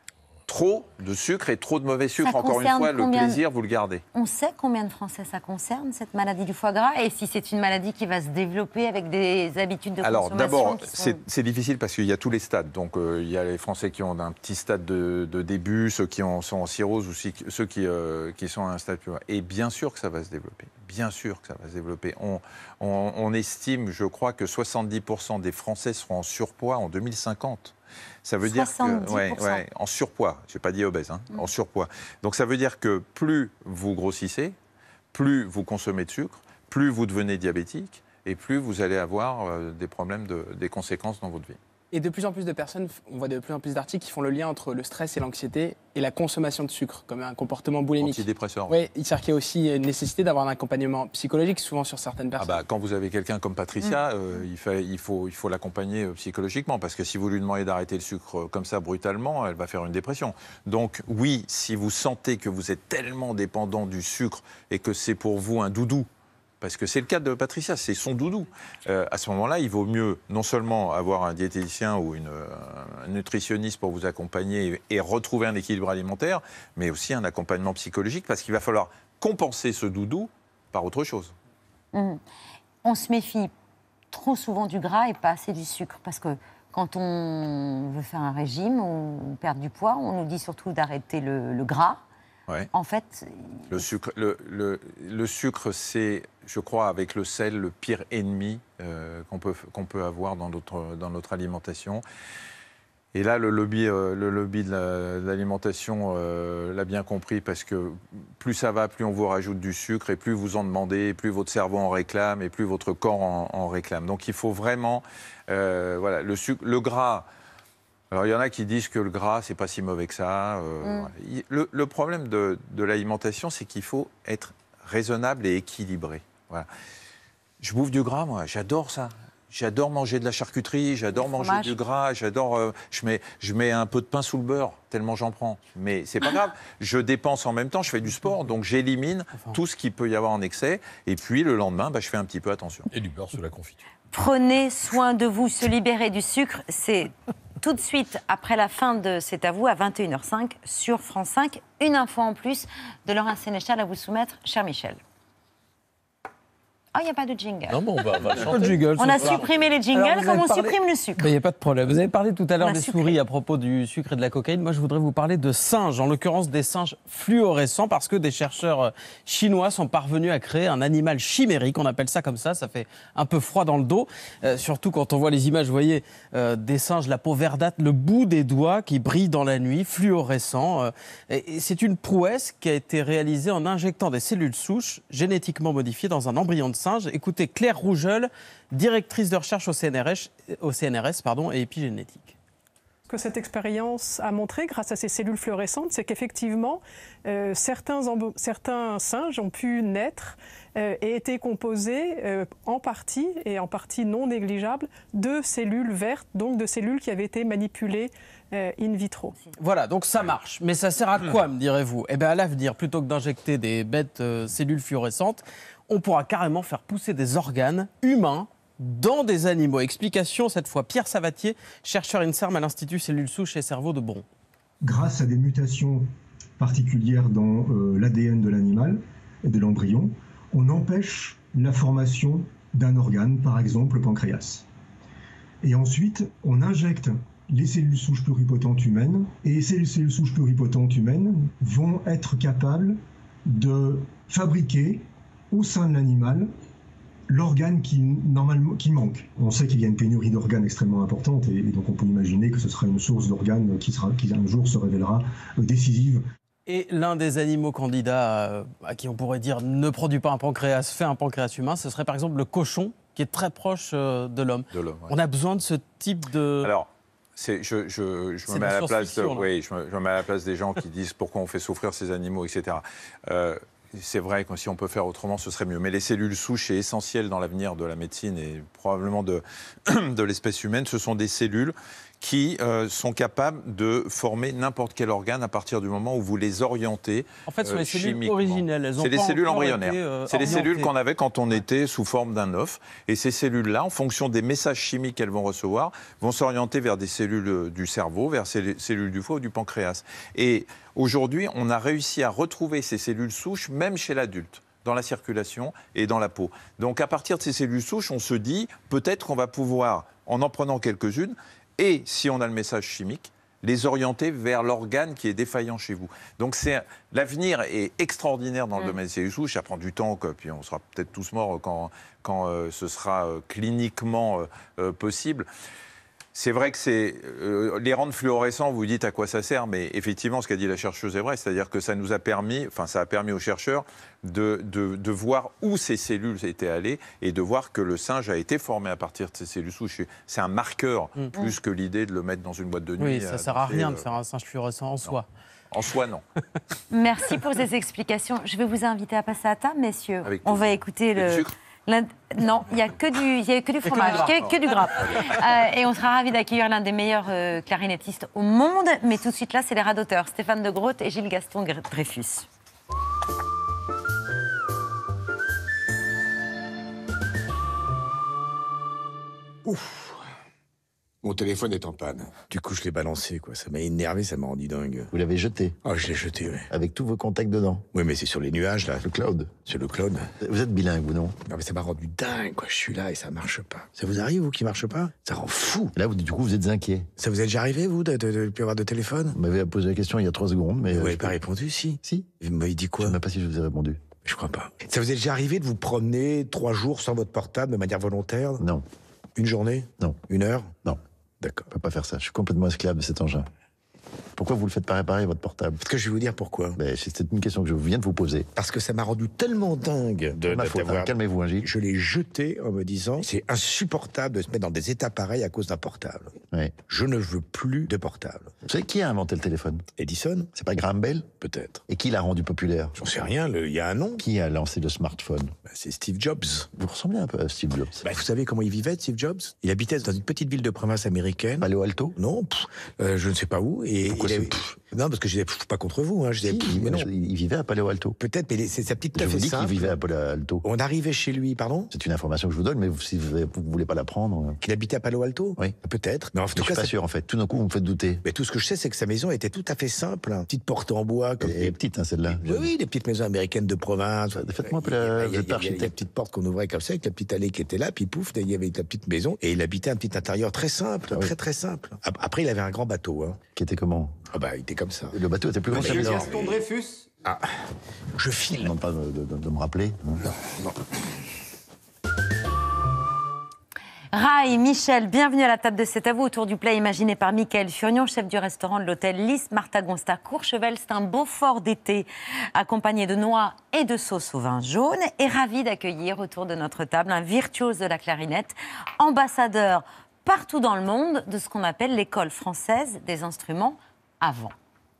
Trop de sucre et trop de mauvais sucre. Encore une fois, le plaisir, vous le gardez. On sait combien de Français ça concerne, cette maladie du foie gras, et si c'est une maladie qui va se développer avec des habitudes de Alors, consommation. Alors d'abord, sont... c'est difficile parce qu'il y a tous les stades. Donc euh, il y a les Français qui ont un petit stade de, de début, ceux qui ont, sont en cirrhose ou si, ceux qui, euh, qui sont à un stade plus bas. Et bien sûr que ça va se développer. Bien sûr que ça va se développer. On, on, on estime, je crois, que soixante-dix pour cent des Français seront en surpoids en deux mille cinquante. Ça veut dire que, ouais, ouais, en surpoids, je n'ai pas dit obèse, hein, mmh. en surpoids. Donc ça veut dire que plus vous grossissez, plus vous consommez de sucre, plus vous devenez diabétique et plus vous allez avoir euh, des problèmes, de, des conséquences dans votre vie. Et de plus en plus de personnes, on voit de plus en plus d'articles qui font le lien entre le stress et l'anxiété et la consommation de sucre, comme un comportement boulimique. Antidépresseur. Oui, il qu'il y a aussi une nécessité d'avoir un accompagnement psychologique, souvent sur certaines personnes. Ah bah, quand vous avez quelqu'un comme Patricia, mmh. euh, il, fait, il faut, il faut l'accompagner psychologiquement, parce que si vous lui demandez d'arrêter le sucre comme ça brutalement, elle va faire une dépression. Donc oui, si vous sentez que vous êtes tellement dépendant du sucre et que c'est pour vous un doudou, parce que c'est le cas de Patricia, c'est son doudou. Euh, à ce moment-là, il vaut mieux non seulement avoir un diététicien ou une, un nutritionniste pour vous accompagner et, et retrouver un équilibre alimentaire, mais aussi un accompagnement psychologique, parce qu'il va falloir compenser ce doudou par autre chose. Mmh. On se méfie trop souvent du gras et pas assez du sucre, parce que quand on veut faire un régime ou perdre du poids, on nous dit surtout d'arrêter le, le gras. Ouais. En fait, le sucre, le, le, le sucre, c'est, je crois, avec le sel, le pire ennemi euh, qu'on peut, qu'on peut avoir dans notre, dans notre alimentation. Et là, le lobby, euh, le lobby de l'alimentation euh, l'a bien compris, parce que plus ça va, plus on vous rajoute du sucre, et plus vous en demandez, et plus votre cerveau en réclame, et plus votre corps en, en réclame. Donc il faut vraiment, euh, voilà, le sucre, le gras. Alors, il y en a qui disent que le gras, c'est pas si mauvais que ça. Euh, mm. voilà. le, le problème de, de l'alimentation, c'est qu'il faut être raisonnable et équilibré. Voilà. Je bouffe du gras, moi, j'adore ça. J'adore manger de la charcuterie, j'adore manger fromage. du gras, j'adore. euh, je, mets, je mets un peu de pain sous le beurre, tellement j'en prends. Mais c'est pas grave. Je dépense en même temps, je fais du sport, donc j'élimine tout ce qu'il peut y avoir en excès. Et puis le lendemain, bah, je fais un petit peu attention. Et du beurre sous la confiture. Prenez soin de vous, se libérer du sucre, c'est tout de suite après la fin de C'est à vous, à vingt et une heures cinq, sur France cinq. Une info en plus de Laurent Sénéchal à vous soumettre, cher Michel. Ah, il n'y a pas de jingle. Non, bon, on va, on va le Pas de chanter. jingle, On ce a soir. supprimé les jingles Alors, vous comme avez on parlé- supprime le sucre. Il n'y a pas de problème. Vous avez parlé tout à On l'heure a des sucré. souris à propos du sucre et de la cocaïne. Moi, je voudrais vous parler de singes, en l'occurrence des singes fluorescents, parce que des chercheurs chinois sont parvenus à créer un animal chimérique. On appelle ça comme ça. Ça fait un peu froid dans le dos. Euh, surtout quand on voit les images, vous voyez, euh, des singes, la peau verdâtre, le bout des doigts qui brille dans la nuit, fluorescent. Euh, et, et c'est une prouesse qui a été réalisée en injectant des cellules souches génétiquement modifiées dans un embryon de singe. Écoutez, Claire Rougeul, directrice de recherche au C N R S, au C N R S pardon, et épigénétique. Ce que cette expérience a montré, grâce à ces cellules fluorescentes, c'est qu'effectivement, euh, certains, embo- certains singes ont pu naître euh, et étaient composés euh, en partie, et en partie non négligeable, de cellules vertes, donc de cellules qui avaient été manipulées euh, in vitro. Voilà, donc ça marche. Mais ça sert à quoi, me direz-vous? Eh bien, à l'avenir, plutôt que d'injecter des bêtes euh, cellules fluorescentes, on pourra carrément faire pousser des organes humains dans des animaux. Explication cette fois, Pierre Savatier, chercheur INSERM à l'Institut Cellules Souches et Cerveau de Bron. Grâce à des mutations particulières dans euh, l'A D N de l'animal et de l'embryon, on empêche la formation d'un organe, par exemple le pancréas. Et ensuite, on injecte les cellules souches pluripotentes humaines, et ces cellules souches pluripotentes humaines vont être capables de fabriquer au sein de l'animal l'organe qui, normalement, qui manque. On sait qu'il y a une pénurie d'organes extrêmement importante, et, et donc on peut imaginer que ce sera une source d'organes qui, sera, qui un jour se révélera euh, décisive. Et l'un des animaux candidats euh, à qui on pourrait dire ne produit pas un pancréas, fait un pancréas humain, ce serait par exemple le cochon, qui est très proche euh, de l'homme. De l'homme, ouais. On a besoin de ce type de... Alors, c'est, je, je, je, C'est me de mets la à la place de, science-fiction, là. oui, je, me, je me mets à la place des gens qui disent pourquoi on fait souffrir ces animaux, et cetera. Euh, c'est vrai que si on peut faire autrement, ce serait mieux. Mais les cellules souches, c'est essentiel dans l'avenir de la médecine et probablement de, de l'espèce humaine. Ce sont des cellules qui euh, sont capables de former n'importe quel organe à partir du moment où vous les orientez. En fait, ce sont euh, les cellules chimiquement. originelles. Elles ont C'est les pas cellules encore embryonnaires. été, euh, c'est les cellules orientées. qu'on avait quand on était sous forme d'un œuf. Et ces cellules-là, en fonction des messages chimiques qu'elles vont recevoir, vont s'orienter vers des cellules euh, du cerveau, vers ces cellules du foie ou du pancréas. Et aujourd'hui, on a réussi à retrouver ces cellules souches, même chez l'adulte, dans la circulation et dans la peau. Donc à partir de ces cellules souches, on se dit peut-être qu'on va pouvoir, en en prenant quelques-unes, et si on a le message chimique, les orienter vers l'organe qui est défaillant chez vous. Donc c'est, l'avenir est extraordinaire dans le Mm. domaine des cellules souches. Ça prend du temps, quoi, puis on sera peut-être tous morts quand, quand euh, ce sera euh, cliniquement euh, euh, possible. C'est vrai que c'est euh, les rendre fluorescents, vous dites à quoi ça sert, mais effectivement, ce qu'a dit la chercheuse est vrai, c'est-à-dire que ça nous a permis, enfin, ça a permis aux chercheurs de, de, de voir où ces cellules étaient allées et de voir que le singe a été formé à partir de ces cellules souches. C'est un marqueur, Mm. plus que l'idée de le mettre dans une boîte de nuit. Oui, ça euh, sert à dans rien ces, de faire un singe fluorescent en soi. En soi, non. Merci pour ces explications. Je vais vous inviter à passer à table, messieurs. Avec On va écouter Et du le... sucre l'un- Non, il n'y a que du, il y a que du que du fromage, gras. que, que du gras. Euh, et on sera ravis d'accueillir l'un des meilleurs euh, clarinettistes au monde. Mais tout de suite là, c'est les radoteurs, Stéphane de Groot et Gilles Gaston Dreyfus. Ouf. Mon téléphone est en panne. Du coup, je l'ai balancé, quoi. Ça m'a énervé, ça m'a rendu dingue. Vous l'avez jeté? Oh, je l'ai jeté, ouais. Avec tous vos contacts dedans? Oui, mais c'est sur les nuages, là. Le cloud? Sur le cloud. Vous êtes bilingue, vous, non? Non, mais ça m'a rendu dingue, quoi. Je suis là et ça marche pas. Ça vous arrive, vous, qui marche pas? Ça rend fou. Là, vous, du coup, vous êtes inquiet. Ça vous est déjà arrivé, vous, de ne plus avoir de téléphone? Vous m'avez posé la question il y a trois secondes, mais... Vous euh, m'avez je pas peux- répondu, si. Si. Vous m'avez dit quoi? Je ne sais même pas si je vous ai répondu. Je crois pas. Ça vous est déjà arrivé de vous promener trois jours sans votre portable de manière volontaire? Non. Une journée? Non. Une heure? Non. D'accord. Je peux pas faire ça. Je suis complètement esclave de cet engin. Pourquoi vous le faites pas réparer, votre portable? Parce que je vais vous dire pourquoi. Ben, c'est une question que je viens de vous poser. Parce que ça m'a rendu tellement dingue de, Ma de faute, t'avoir- hein. Calmez-vous, hein, Gilles. Je l'ai jeté en me disant, c'est insupportable de se mettre dans des états pareils à cause d'un portable. Ouais. Je ne veux plus de portable. Vous savez qui a inventé le téléphone? Edison? C'est pas Graham Bell? Peut-être. Et qui l'a rendu populaire? J'en sais rien, le- il y a un nom. Qui a lancé le smartphone? Bah, c'est Steve Jobs. Vous ressemblez un peu à Steve Jobs. Bah, vous savez comment il vivait, Steve Jobs? Il habitait dans une petite ville de province américaine. Palo Alto? Non, pff, euh, je ne sais pas où. Et Pourquoi il c'est- avait- pff, non, parce que je disais, pff, pas contre vous. Hein, je disais, Si, pff, il, mais non. il vivait à Palo Alto. Peut-être, mais c'est sa petite Je taf vous est dis qu'il simple. vivait à Palo Alto. On arrivait chez lui, pardon? C'est une information que je vous donne, mais vous- si vous ne voulez pas la prendre... euh, Qu'il habitait à Palo Alto? Oui. Peut-être. Mais en Je tout suis cas, pas ça- sûr, en fait. Tout d'un coup, vous me faites douter. mais tout ce que je sais, c'est que sa maison était tout à fait simple. Hein. Petite porte en bois. Comme Elle est petite, hein, celle-là. Oui, oui, les petites maisons américaines de province. Faites-moi un peu la- Il y a- votre il y a- il y a architecte. la petite porte qu'on ouvrait comme ça, avec la petite allée qui était là, puis pouf, il y avait la petite maison, et il habitait un petit intérieur très simple, très très simple. Ap- Après, il avait un grand bateau. Hein. Qui était comment? Ah bah, il était comme ça. Le bateau était plus grand que la Monsieur maison. Gaston Dreyfus. Ah, je file. Je ne demande pas de, de- de me rappeler. hein. Non, non. Rai, Michel, bienvenue à la table de C'est à vous, autour du plat imaginé par Mickaël Furion, chef du restaurant de l'hôtel Lys Martha Gonsta Courchevel. C'est un beau fort d'été accompagné de noix et de sauce au vin jaune. Et ravi d'accueillir autour de notre table un virtuose de la clarinette, ambassadeur partout dans le monde de ce qu'on appelle l'école française des instruments à vent.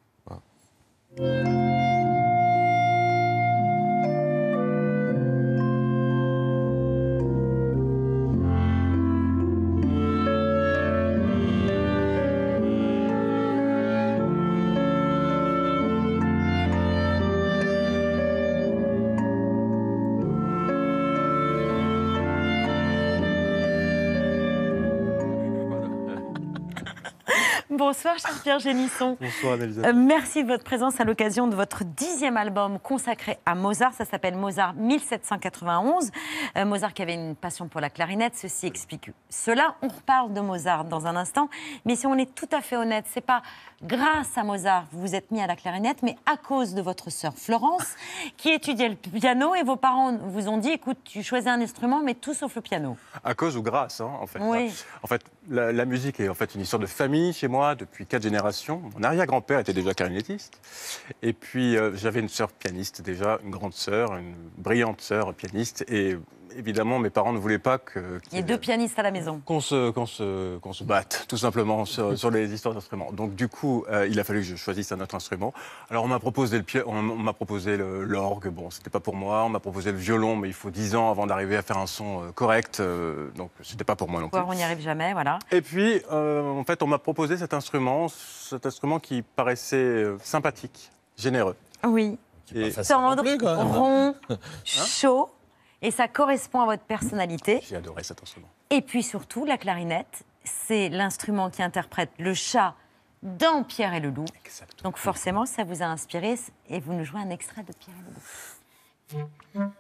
Bonsoir, cher Pierre Génisson. Bonsoir, Nelza. Euh, merci de votre présence à l'occasion de votre dixième album consacré à Mozart. Ça s'appelle Mozart mille sept cent quatre-vingt-onze. Euh, Mozart qui avait une passion pour la clarinette, ceci explique cela. On reparle de Mozart dans un instant. Mais si on est tout à fait honnête, c'est pas grâce à Mozart que vous vous êtes mis à la clarinette, mais à cause de votre sœur Florence, qui étudiait le piano, et vos parents vous ont dit, écoute, tu choisis un instrument, mais tout sauf le piano. À cause ou grâce, hein, en fait. Oui. En fait, la, la musique est en fait une histoire de famille chez moi depuis quatre générations. Mon arrière-grand-père était déjà clarinettiste. Et puis, euh, j'avais une sœur pianiste déjà, une grande sœur, une brillante sœur pianiste. Et évidemment, mes parents ne voulaient pas que... Il y a deux pianistes à la maison. Qu'on se, qu'on se, qu'on se batte, tout simplement, sur, sur les histoires d'instruments. Donc, du coup, euh, il a fallu que je choisisse un autre instrument. Alors, on m'a proposé le pia- on, on m'a proposé le- l'orgue. Bon, c'était pas pour moi. On m'a proposé le violon, mais il faut dix ans avant d'arriver à faire un son euh, correct. euh, donc, c'était pas pour moi non plus. Voir, on n'y arrive jamais, voilà. Et puis, euh, en fait, on m'a proposé cet instrument, cet instrument qui paraissait euh, sympathique, généreux. Oui. Et Tendre, rond, chaud. Et ça correspond à votre personnalité. j'ai adoré cet instrument. Et puis surtout, la clarinette, c'est l'instrument qui interprète le chat dans Pierre et le loup. Donc forcément, ça vous a inspiré et vous nous jouez un extrait de Pierre et le loup.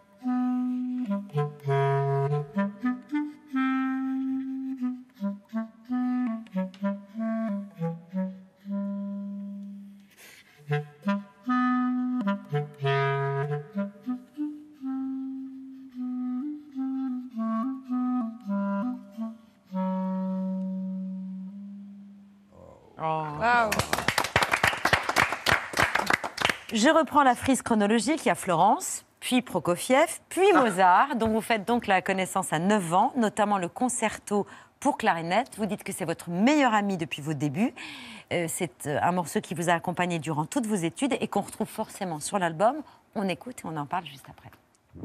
Waouh. Je reprends la frise chronologique. Il y a Florence, puis Prokofiev, puis Mozart, dont vous faites donc la connaissance à neuf ans, notamment le concerto pour clarinette. Vous dites que c'est votre meilleur ami depuis vos débuts. Euh, c'est euh, un morceau qui vous a accompagné durant toutes vos études et qu'on retrouve forcément sur l'album. On écoute et on en parle juste après.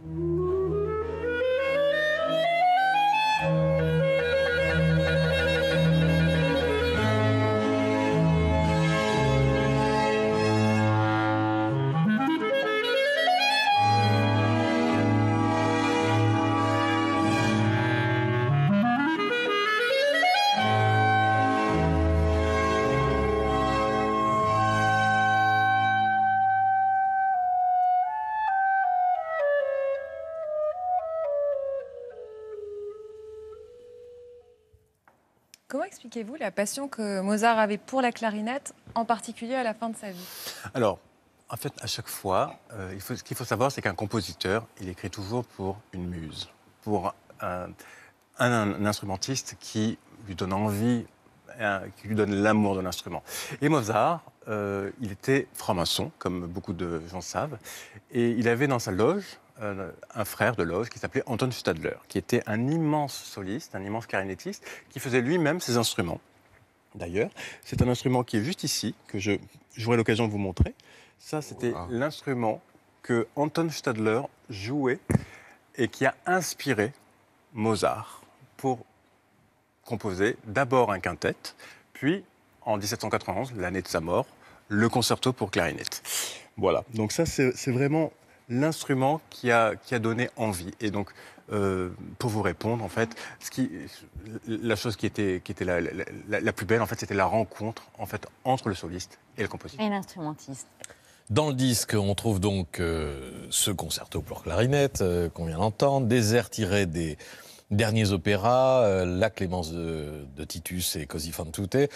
Comment expliquez-vous la passion que Mozart avait pour la clarinette, en particulier à la fin de sa vie? Alors, en fait, à chaque fois, euh, il faut, ce qu'il faut savoir, c'est qu'un compositeur, il écrit toujours pour une muse, pour un, un- un instrumentiste qui lui donne envie un, qui lui donne l'amour de l'instrument. Et Mozart, euh, il était franc-maçon, comme beaucoup de gens savent, et il avait dans sa loge euh, un frère de loge qui s'appelait Anton Stadler, qui était un immense soliste, un immense clarinettiste, qui faisait lui-même ses instruments. D'ailleurs, c'est un instrument qui est juste ici, que je, j'aurai l'occasion de vous montrer. Ça, c'était wow. l'instrument que Anton Stadler jouait et qui a inspiré Mozart pour composer d'abord un quintet, puis en dix-sept cent quatre-vingt-onze, l'année de sa mort, le concerto pour clarinette. Voilà, donc ça c'est, c'est vraiment l'instrument qui a, qui a donné envie. Et donc, euh, pour vous répondre, en fait, ce qui, la chose qui était, qui était la, la, la, la plus belle, en fait, c'était la rencontre en fait, entre le soliste et le compositeur. Et l'instrumentiste. Dans le disque, on trouve donc euh, ce concerto pour clarinette euh, qu'on vient d'entendre, des airs tirés des derniers opéras, euh, la Clémence de, de Titus et Così fan tutte,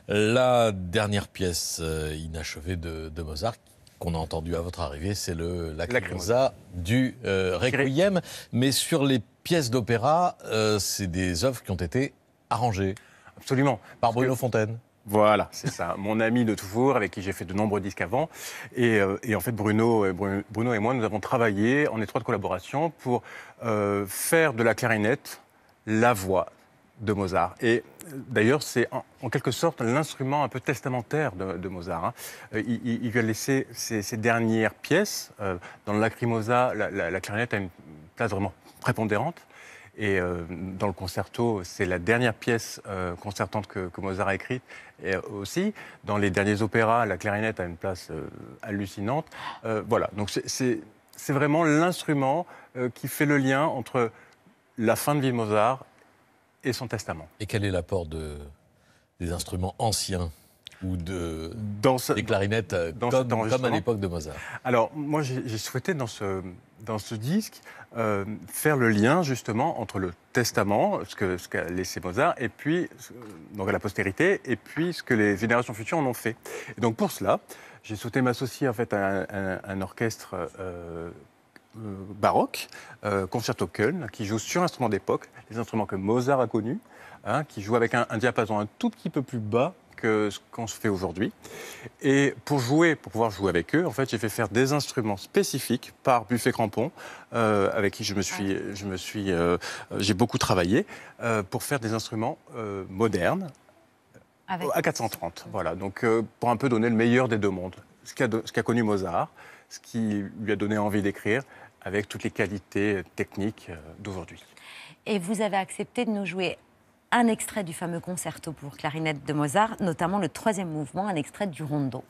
la dernière pièce euh, inachevée de, de Mozart qu'on a entendue à votre arrivée, c'est le Lacrimosa du euh, Requiem. Mais sur les pièces d'opéra, euh, c'est des œuvres qui ont été arrangées. Absolument. Par Bruno Fontaine. Voilà, c'est ça. Mon ami de toujours, avec qui j'ai fait de nombreux disques avant. Et, euh, et en fait, Bruno, Bruno et moi, nous avons travaillé en étroite collaboration pour euh, faire de la clarinette la voix de Mozart. Et d'ailleurs, c'est en, en quelque sorte l'instrument un peu testamentaire de, de Mozart. Hein. Il, il, il lui a laissé ses, ses dernières pièces. Euh, dans le Lacrimosa, la, la, la clarinette a une place vraiment prépondérante. Et euh, dans le concerto, c'est la dernière pièce euh, concertante que, que Mozart a écrite. Et aussi, dans les derniers opéras, la clarinette a une place euh, hallucinante. Euh, voilà, donc c'est, c'est, c'est vraiment l'instrument euh, qui fait le lien entre la fin de vie de Mozart et son testament. Et quel est l'apport de, des instruments anciens ou de, dans ce, des clarinettes dans comme, comme à l'époque de Mozart? Alors, moi, j'ai, j'ai souhaité dans ce, dans ce disque euh, faire le lien, justement, entre le testament, ce, que, ce qu'a laissé Mozart, et puis, donc à la postérité, et puis ce que les générations futures en ont fait. Et donc, pour cela, j'ai souhaité m'associer, en fait, à un, un, un orchestre euh, euh, baroque, euh, Concerto Köln, qui joue sur instruments d'époque, les instruments que Mozart a connus, hein, qui joue avec un, un diapason un tout petit peu plus bas que ce qu'on se fait aujourd'hui. Et pour jouer, pour pouvoir jouer avec eux, en fait, j'ai fait faire des instruments spécifiques par Buffet-Crampon, euh, avec qui je me suis, je me suis, euh, j'ai beaucoup travaillé, euh, pour faire des instruments euh, modernes, avec... à quatre cent trente. Voilà, donc euh, pour un peu donner le meilleur des deux mondes. Ce qu'a, ce qu'a connu Mozart, ce qui lui a donné envie d'écrire, avec toutes les qualités techniques euh, d'aujourd'hui. Et vous avez accepté de nous jouer un extrait du fameux concerto pour clarinette de Mozart, notamment le troisième mouvement, un extrait du rondo.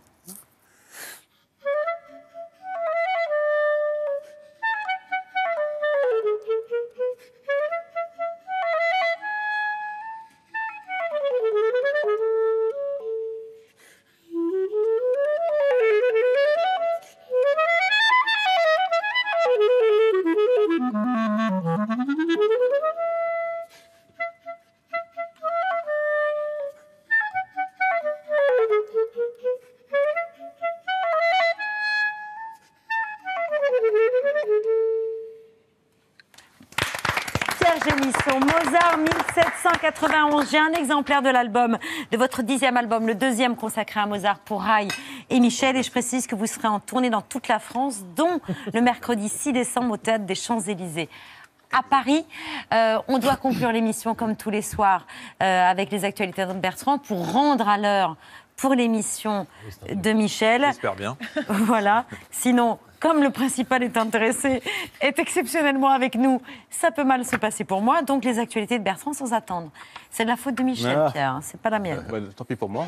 Mozart mille sept cent quatre-vingt-onze. J'ai un exemplaire de l'album, de votre dixième album, le deuxième consacré à Mozart pour Rai et Michel. Et je précise que vous serez en tournée dans toute la France, dont le mercredi six décembre au Théâtre des Champs-Élysées. À Paris, euh, on doit conclure l'émission comme tous les soirs euh, avec les actualités de Bertrand pour rendre à l'heure pour l'émission de Michel. J'espère bien. Voilà. Sinon, comme le principal est intéressé, est exceptionnellement avec nous, ça peut mal se passer pour moi. Donc les actualités de Bertrand sans attendre. C'est de la faute de Michel, ah. Pierre, hein, c'est pas la mienne. Euh, bah, tant pis pour moi.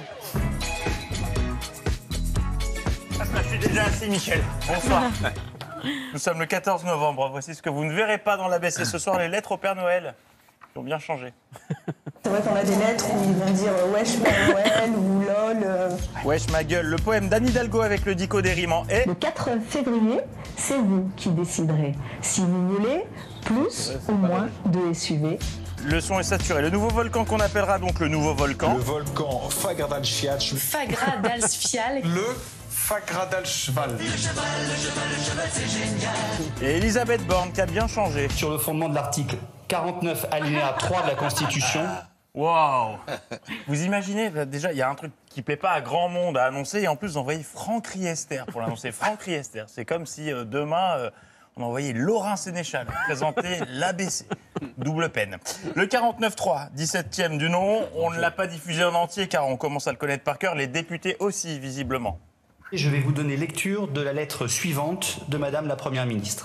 Ah, je suis déjà assis, Michel. Bonsoir. Nous sommes le quatorze novembre. Voici ce que vous ne verrez pas dans l'A B C ce soir, les lettres au Père Noël qui ont bien changé. C'est vrai qu'on a des lettres où ils vont dire « wesh Père Noël » ou « lol euh... ». Wesh ma gueule, le poème d'Anne Hidalgo avec le dico des rimes en est... Le quatre février, c'est vous qui déciderez. Si vous voulez, plus ou moins de S U V. Le son est saturé. Le nouveau volcan qu'on appellera donc le nouveau volcan. Le volcan Fagradalsfjall. Fagradalsfjall. Le Fagradalsfjall. Et Elisabeth Borne qui a bien changé. Sur le fondement de l'article quarante-neuf alinéa trois de la Constitution, Waouh. Vous imaginez, déjà, il y a un truc qui ne plaît pas à grand monde à annoncer, et en plus, vous envoyez Franck Riester pour l'annoncer. Franck Riester, c'est comme si euh, demain, euh, on envoyait Laurent Sénéchal présenter l'A B C. Double peine. Le quarante-neuf trois, dix-septième du nom, on ne l'a pas diffusé en entier car on commence à le connaître par cœur, les députés aussi, visiblement. Je vais vous donner lecture de la lettre suivante de Madame la Première ministre.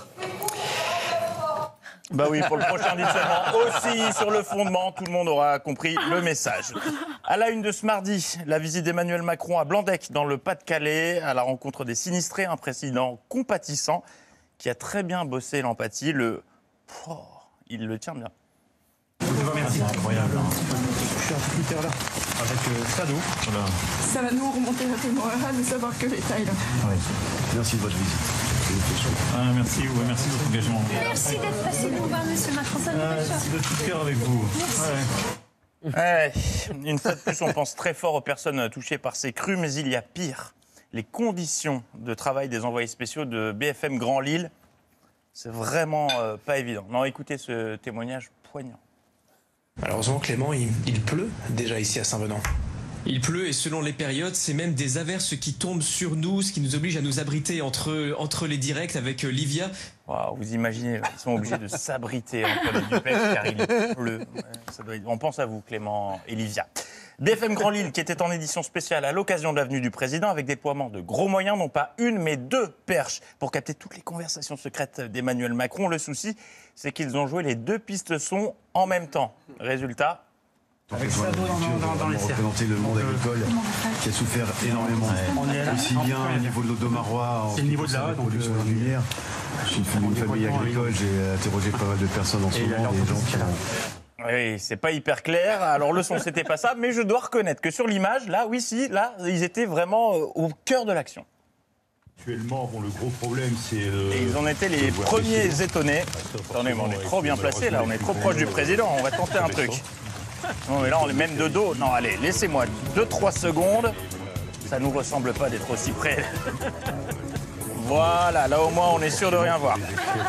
Bah oui, pour le prochain dictionnaire aussi, sur le fondement, tout le monde aura compris le message. À la une de ce mardi, la visite d'Emmanuel Macron à Blandec, dans le Pas-de-Calais, à la rencontre des sinistrés, un président compatissant qui a très bien bossé l'empathie. Le... Oh, il le tient bien. Je vous remercie. Incroyable. Je suis un Twitter là, avec euh, Sado. Voilà. Ça va nous remonter un peu le moral de savoir que l'État est là. Oui. Merci de votre visite. Ah, merci, ouais, merci de votre engagement. Merci d'être passé nous voir, monsieur Macron. Ça nous Ah, fait chaud. c'est de tout cœur avec vous. Merci. Ouais, une fois de plus, on pense très fort aux personnes touchées par ces crues, mais il y a pire. Les conditions de travail des envoyés spéciaux de B F M Grand Lille, c'est vraiment euh, pas évident. Non, écoutez ce témoignage poignant. Malheureusement, Clément, il, il pleut déjà ici à Saint-Venant. Il pleut et selon les périodes, c'est même des averses qui tombent sur nous, ce qui nous oblige à nous abriter entre, entre les directs avec euh, Livia. Wow, vous imaginez, ils sont obligés de s'abriter entre les duplex car il pleut. Ouais, ça doit être... On pense à vous, Clément et Livia. B F M Grand Lille qui était en édition spéciale à l'occasion de l'avenue du Président avec déploiement de gros moyens, non pas une mais deux perches pour capter toutes les conversations secrètes d'Emmanuel Macron. Le souci, c'est qu'ils ont joué les deux pistes son en même temps. Résultat... Avec ça dans, dans, dans, dans les cercles. Représenter le monde agricole qui a souffert énormément. On est Aussi bien au niveau de l'Audomarois, en c'est le niveau de la la production régulière. Je suis une famille, une famille agricole, j'ai interrogé pas mal de personnes en ce moment, des gens qui ont... Oui, c'est pas hyper clair. Alors le son, c'était pas ça, mais je dois reconnaître que sur l'image, là, oui, si, là, ils étaient vraiment euh, au cœur de l'action. Actuellement, bon, le gros problème, c'est... Euh, Et ils en étaient les premiers étonnés. Attendez, mais on est trop bien placés, là, on est trop proche du président, on va tenter un truc. Non, mais là, on est même de dos. Non, allez, laissez-moi deux trois secondes. Ça nous ressemble pas d'être aussi près. Voilà, là au moins, on est sûr de rien voir.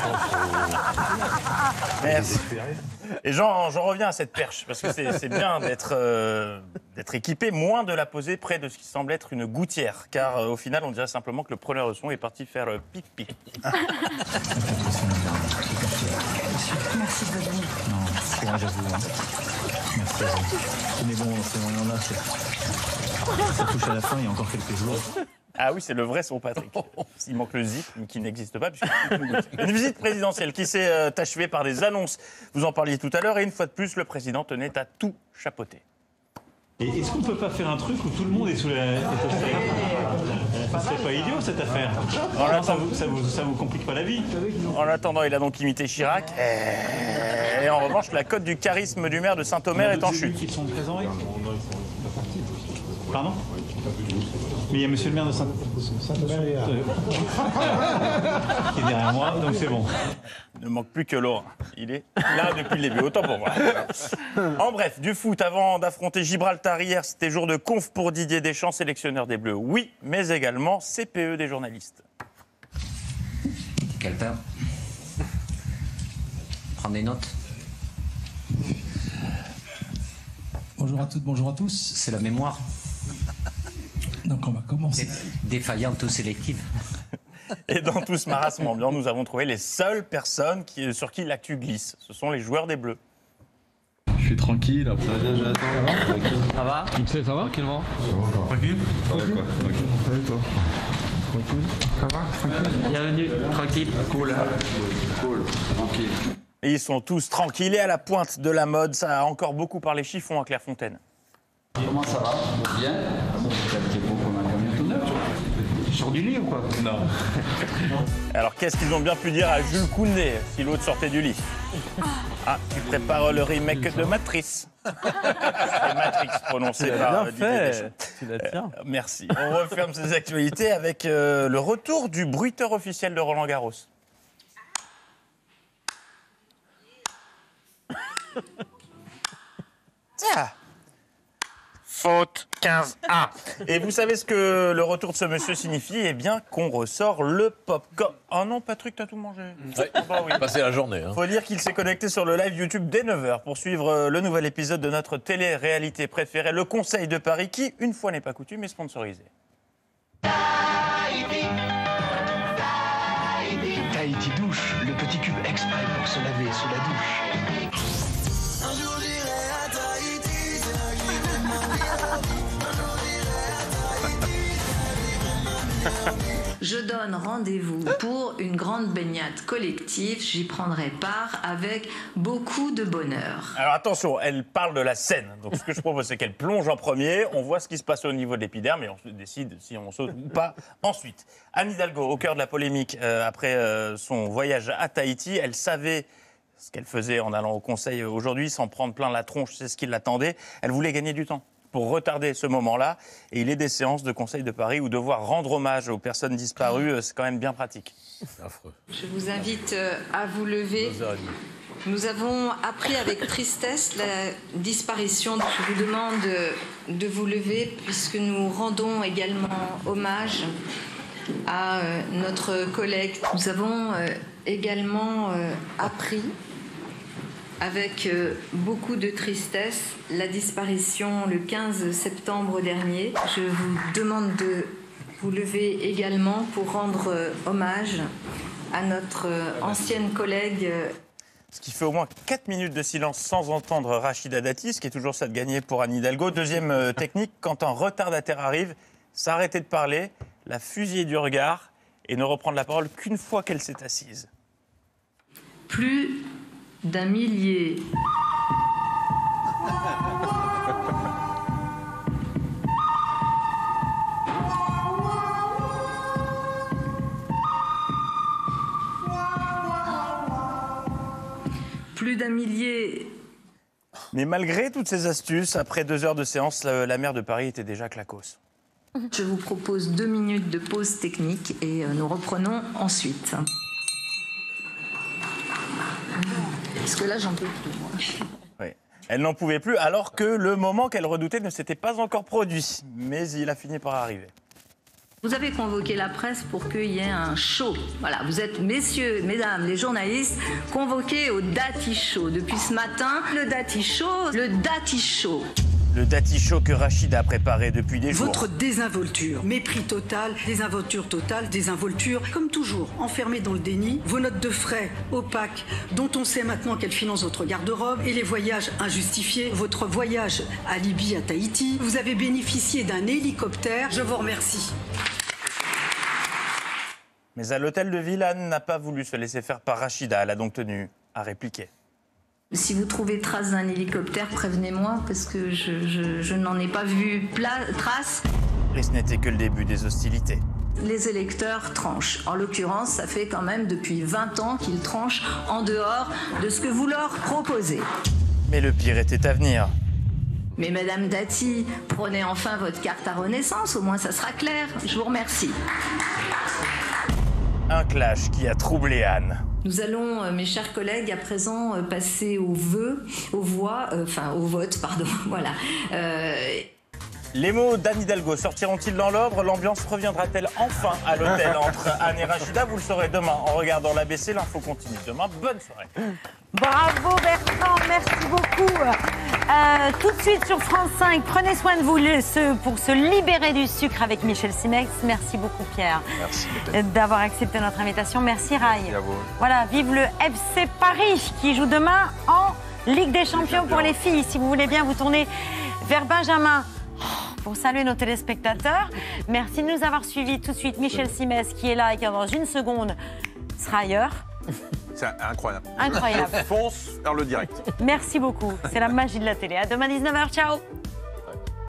Merci. Et j'en, j'en reviens à cette perche, parce que c'est, c'est bien d'être, euh, d'être équipé, moins de la poser près de ce qui semble être une gouttière, car euh, au final, on dirait simplement que le preneur de son est parti faire euh, pipi. Merci de venir. Non, courage à vous. Hein. Merci à vous. Mais bon, ces moyens-là, c'est... ça touche à la fin, il y a encore quelques jours. Ah oui, c'est le vrai son Patrick. Il manque le zip, qui n'existe pas. Une visite présidentielle qui s'est euh, achevée par des annonces. Vous en parliez tout à l'heure. Et une fois de plus, le président tenait à tout chapeauter. Et est-ce qu'on ne peut pas faire un truc où tout le monde est sous la... Ça serait pas idiot, cette affaire. En attendant, ça vous, ça, vous, ça vous complique pas la vie. En attendant, il a donc imité Chirac. Et, et en revanche, la cote du charisme du maire de Saint-Omer est en chute. Qui sont présents. Pardon ? Mais il y a monsieur le maire de Saint-Omer qui est derrière moi, donc c'est bon. Il ne manque plus que Laurent. Il est là depuis le début, autant pour moi. En bref, du foot, avant d'affronter Gibraltar hier, c'était jour de conf pour Didier Deschamps, sélectionneur des Bleus, oui, mais également C P E des journalistes. Quelqu'un prendre des notes. Bonjour à toutes, bonjour à tous. C'est la mémoire. Donc on va commencer. Défaillante ou sélective. Et dans tout ce marasme ambiant, nous avons trouvé les seules personnes qui, sur qui l'actu glisse. Ce sont les joueurs des Bleus. Je suis tranquille, après j'attends. Ça va? Tu sais, ça va? Tranquillement. Tranquille? Tranquille. Tranquille. toi? Tranquille. Ça va? Tranquille. Bienvenue. Tranquille. Cool. Cool. Tranquille. Et ils sont tous tranquilles et à la pointe de la mode. Ça a encore beaucoup parlé chiffon à Clairefontaine. Comment ça va? Bien. Quelques mots qu'on a quand même tout neuf. Sur du lit ou quoi? Non. Alors qu'est-ce qu'ils ont bien pu dire à Jules Koundé si l'autre sortait du lit? Ah, tu prépares le remake de Matrice. C'est Matrix prononcé par euh, Didier Deschamps. Tu la tiens. Euh, merci. On referme ces actualités avec euh, le retour du bruiteur officiel de Roland Garros. Tiens. Faute quinze A. Et vous savez ce que le retour de ce monsieur signifie? Eh bien qu'on ressort le popcorn. Oh non, Patrick, t'as tout mangé. Oui, oh bah oui. Passer la journée. Hein. Faut dire qu'il s'est connecté sur le live YouTube dès neuf heures pour suivre le nouvel épisode de notre télé-réalité préférée, Le Conseil de Paris, qui, une fois n'est pas coutume, est sponsorisé. Tahiti douche, le petit cube exprès pour se laver sous la douche. Je donne rendez-vous pour une grande baignade collective. J'y prendrai part avec beaucoup de bonheur. Alors attention, elle parle de la scène. Donc ce que je propose, c'est qu'elle plonge en premier. On voit ce qui se passe au niveau de l'épiderme et on décide si on saute ou pas ensuite. Anne Hidalgo, au cœur de la polémique, euh, après euh, son voyage à Tahiti, elle savait ce qu'elle faisait en allant au Conseil aujourd'hui, sans prendre plein la tronche, c'est ce qui l'attendait. Elle voulait gagner du temps pour retarder ce moment-là. Et il est des séances de Conseil de Paris où devoir rendre hommage aux personnes disparues, c'est quand même bien pratique. C'est affreux. Je vous invite à vous lever. Nous avons appris avec tristesse la disparition. Je vous demande de vous lever puisque nous rendons également hommage à notre collègue. Nous avons également appris avec euh, beaucoup de tristesse la disparition le quinze septembre dernier. Je vous demande de vous lever également pour rendre euh, hommage à notre euh, ancienne collègue. Euh... Ce qui fait au moins quatre minutes de silence sans entendre Rachida Dati, ce qui est toujours ça de gagner pour Anne Hidalgo. Deuxième euh, technique, quand un retardataire arrive, s'arrêter de parler, la fusiller du regard et ne reprendre la parole qu'une fois qu'elle s'est assise. Plus d'un millier. Plus d'un millier. Mais malgré toutes ces astuces, après deux heures de séance, la maire de Paris était déjà claquos. Je vous propose deux minutes de pause technique et nous reprenons ensuite. Parce que là, j'en peux plus, moi. Oui. Elle n'en pouvait plus, alors que le moment qu'elle redoutait ne s'était pas encore produit. Mais il a fini par arriver. Vous avez convoqué la presse pour qu'il y ait un show. Voilà, vous êtes, messieurs, mesdames, les journalistes, convoqués au Dati Show. Depuis ce matin, le Dati Show, le Dati Show. Le Dati Show que Rachida a préparé depuis des jours. Votre désinvolture, mépris total, désinvolture totale, désinvolture, comme toujours, enfermé dans le déni, vos notes de frais opaques, dont on sait maintenant qu'elles financent votre garde-robe, et les voyages injustifiés, votre voyage à Libye, à Tahiti, vous avez bénéficié d'un hélicoptère, je vous remercie. Mais à l'hôtel de ville, Anne n'a pas voulu se laisser faire par Rachida, elle a donc tenu à répliquer. Si vous trouvez trace d'un hélicoptère, prévenez-moi, parce que je, je, je n'en ai pas vu trace. Et ce n'était que le début des hostilités. Les électeurs tranchent. En l'occurrence, ça fait quand même depuis vingt ans qu'ils tranchent en dehors de ce que vous leur proposez. Mais le pire était à venir. Mais Madame Dati, prenez enfin votre carte à Renaissance, au moins ça sera clair. Je vous remercie. Un clash qui a troublé Anne. Nous allons, euh, mes chers collègues, à présent euh, passer aux vœux, aux voix, euh, enfin au vote, pardon, voilà. Euh... Les mots d'Anne Hidalgo sortiront-ils dans l'ordre? L'ambiance reviendra-t-elle enfin à l'hôtel entre Anne et Rachida? Vous le saurez demain en regardant l'A B C. L'info continue demain. Bonne soirée. Bravo Bertrand, merci beaucoup. Euh, tout de suite sur France cinq, prenez soin de vous le, ce, pour se libérer du sucre avec Michel Simex. Merci beaucoup Pierre d'avoir accepté notre invitation. Merci Rai. Merci à vous. Voilà, vive le F C Paris qui joue demain en Ligue des Champions pour les filles. Si vous voulez bien vous tourner vers Benjamin pour saluer nos téléspectateurs. Merci de nous avoir suivis. Tout de suite Michel Simès qui est là et qui dans une seconde sera ailleurs. C'est incroyable. Incroyable. Fonce vers le direct. Merci beaucoup. C'est la magie de la télé. À demain dix-neuf heures. Ciao.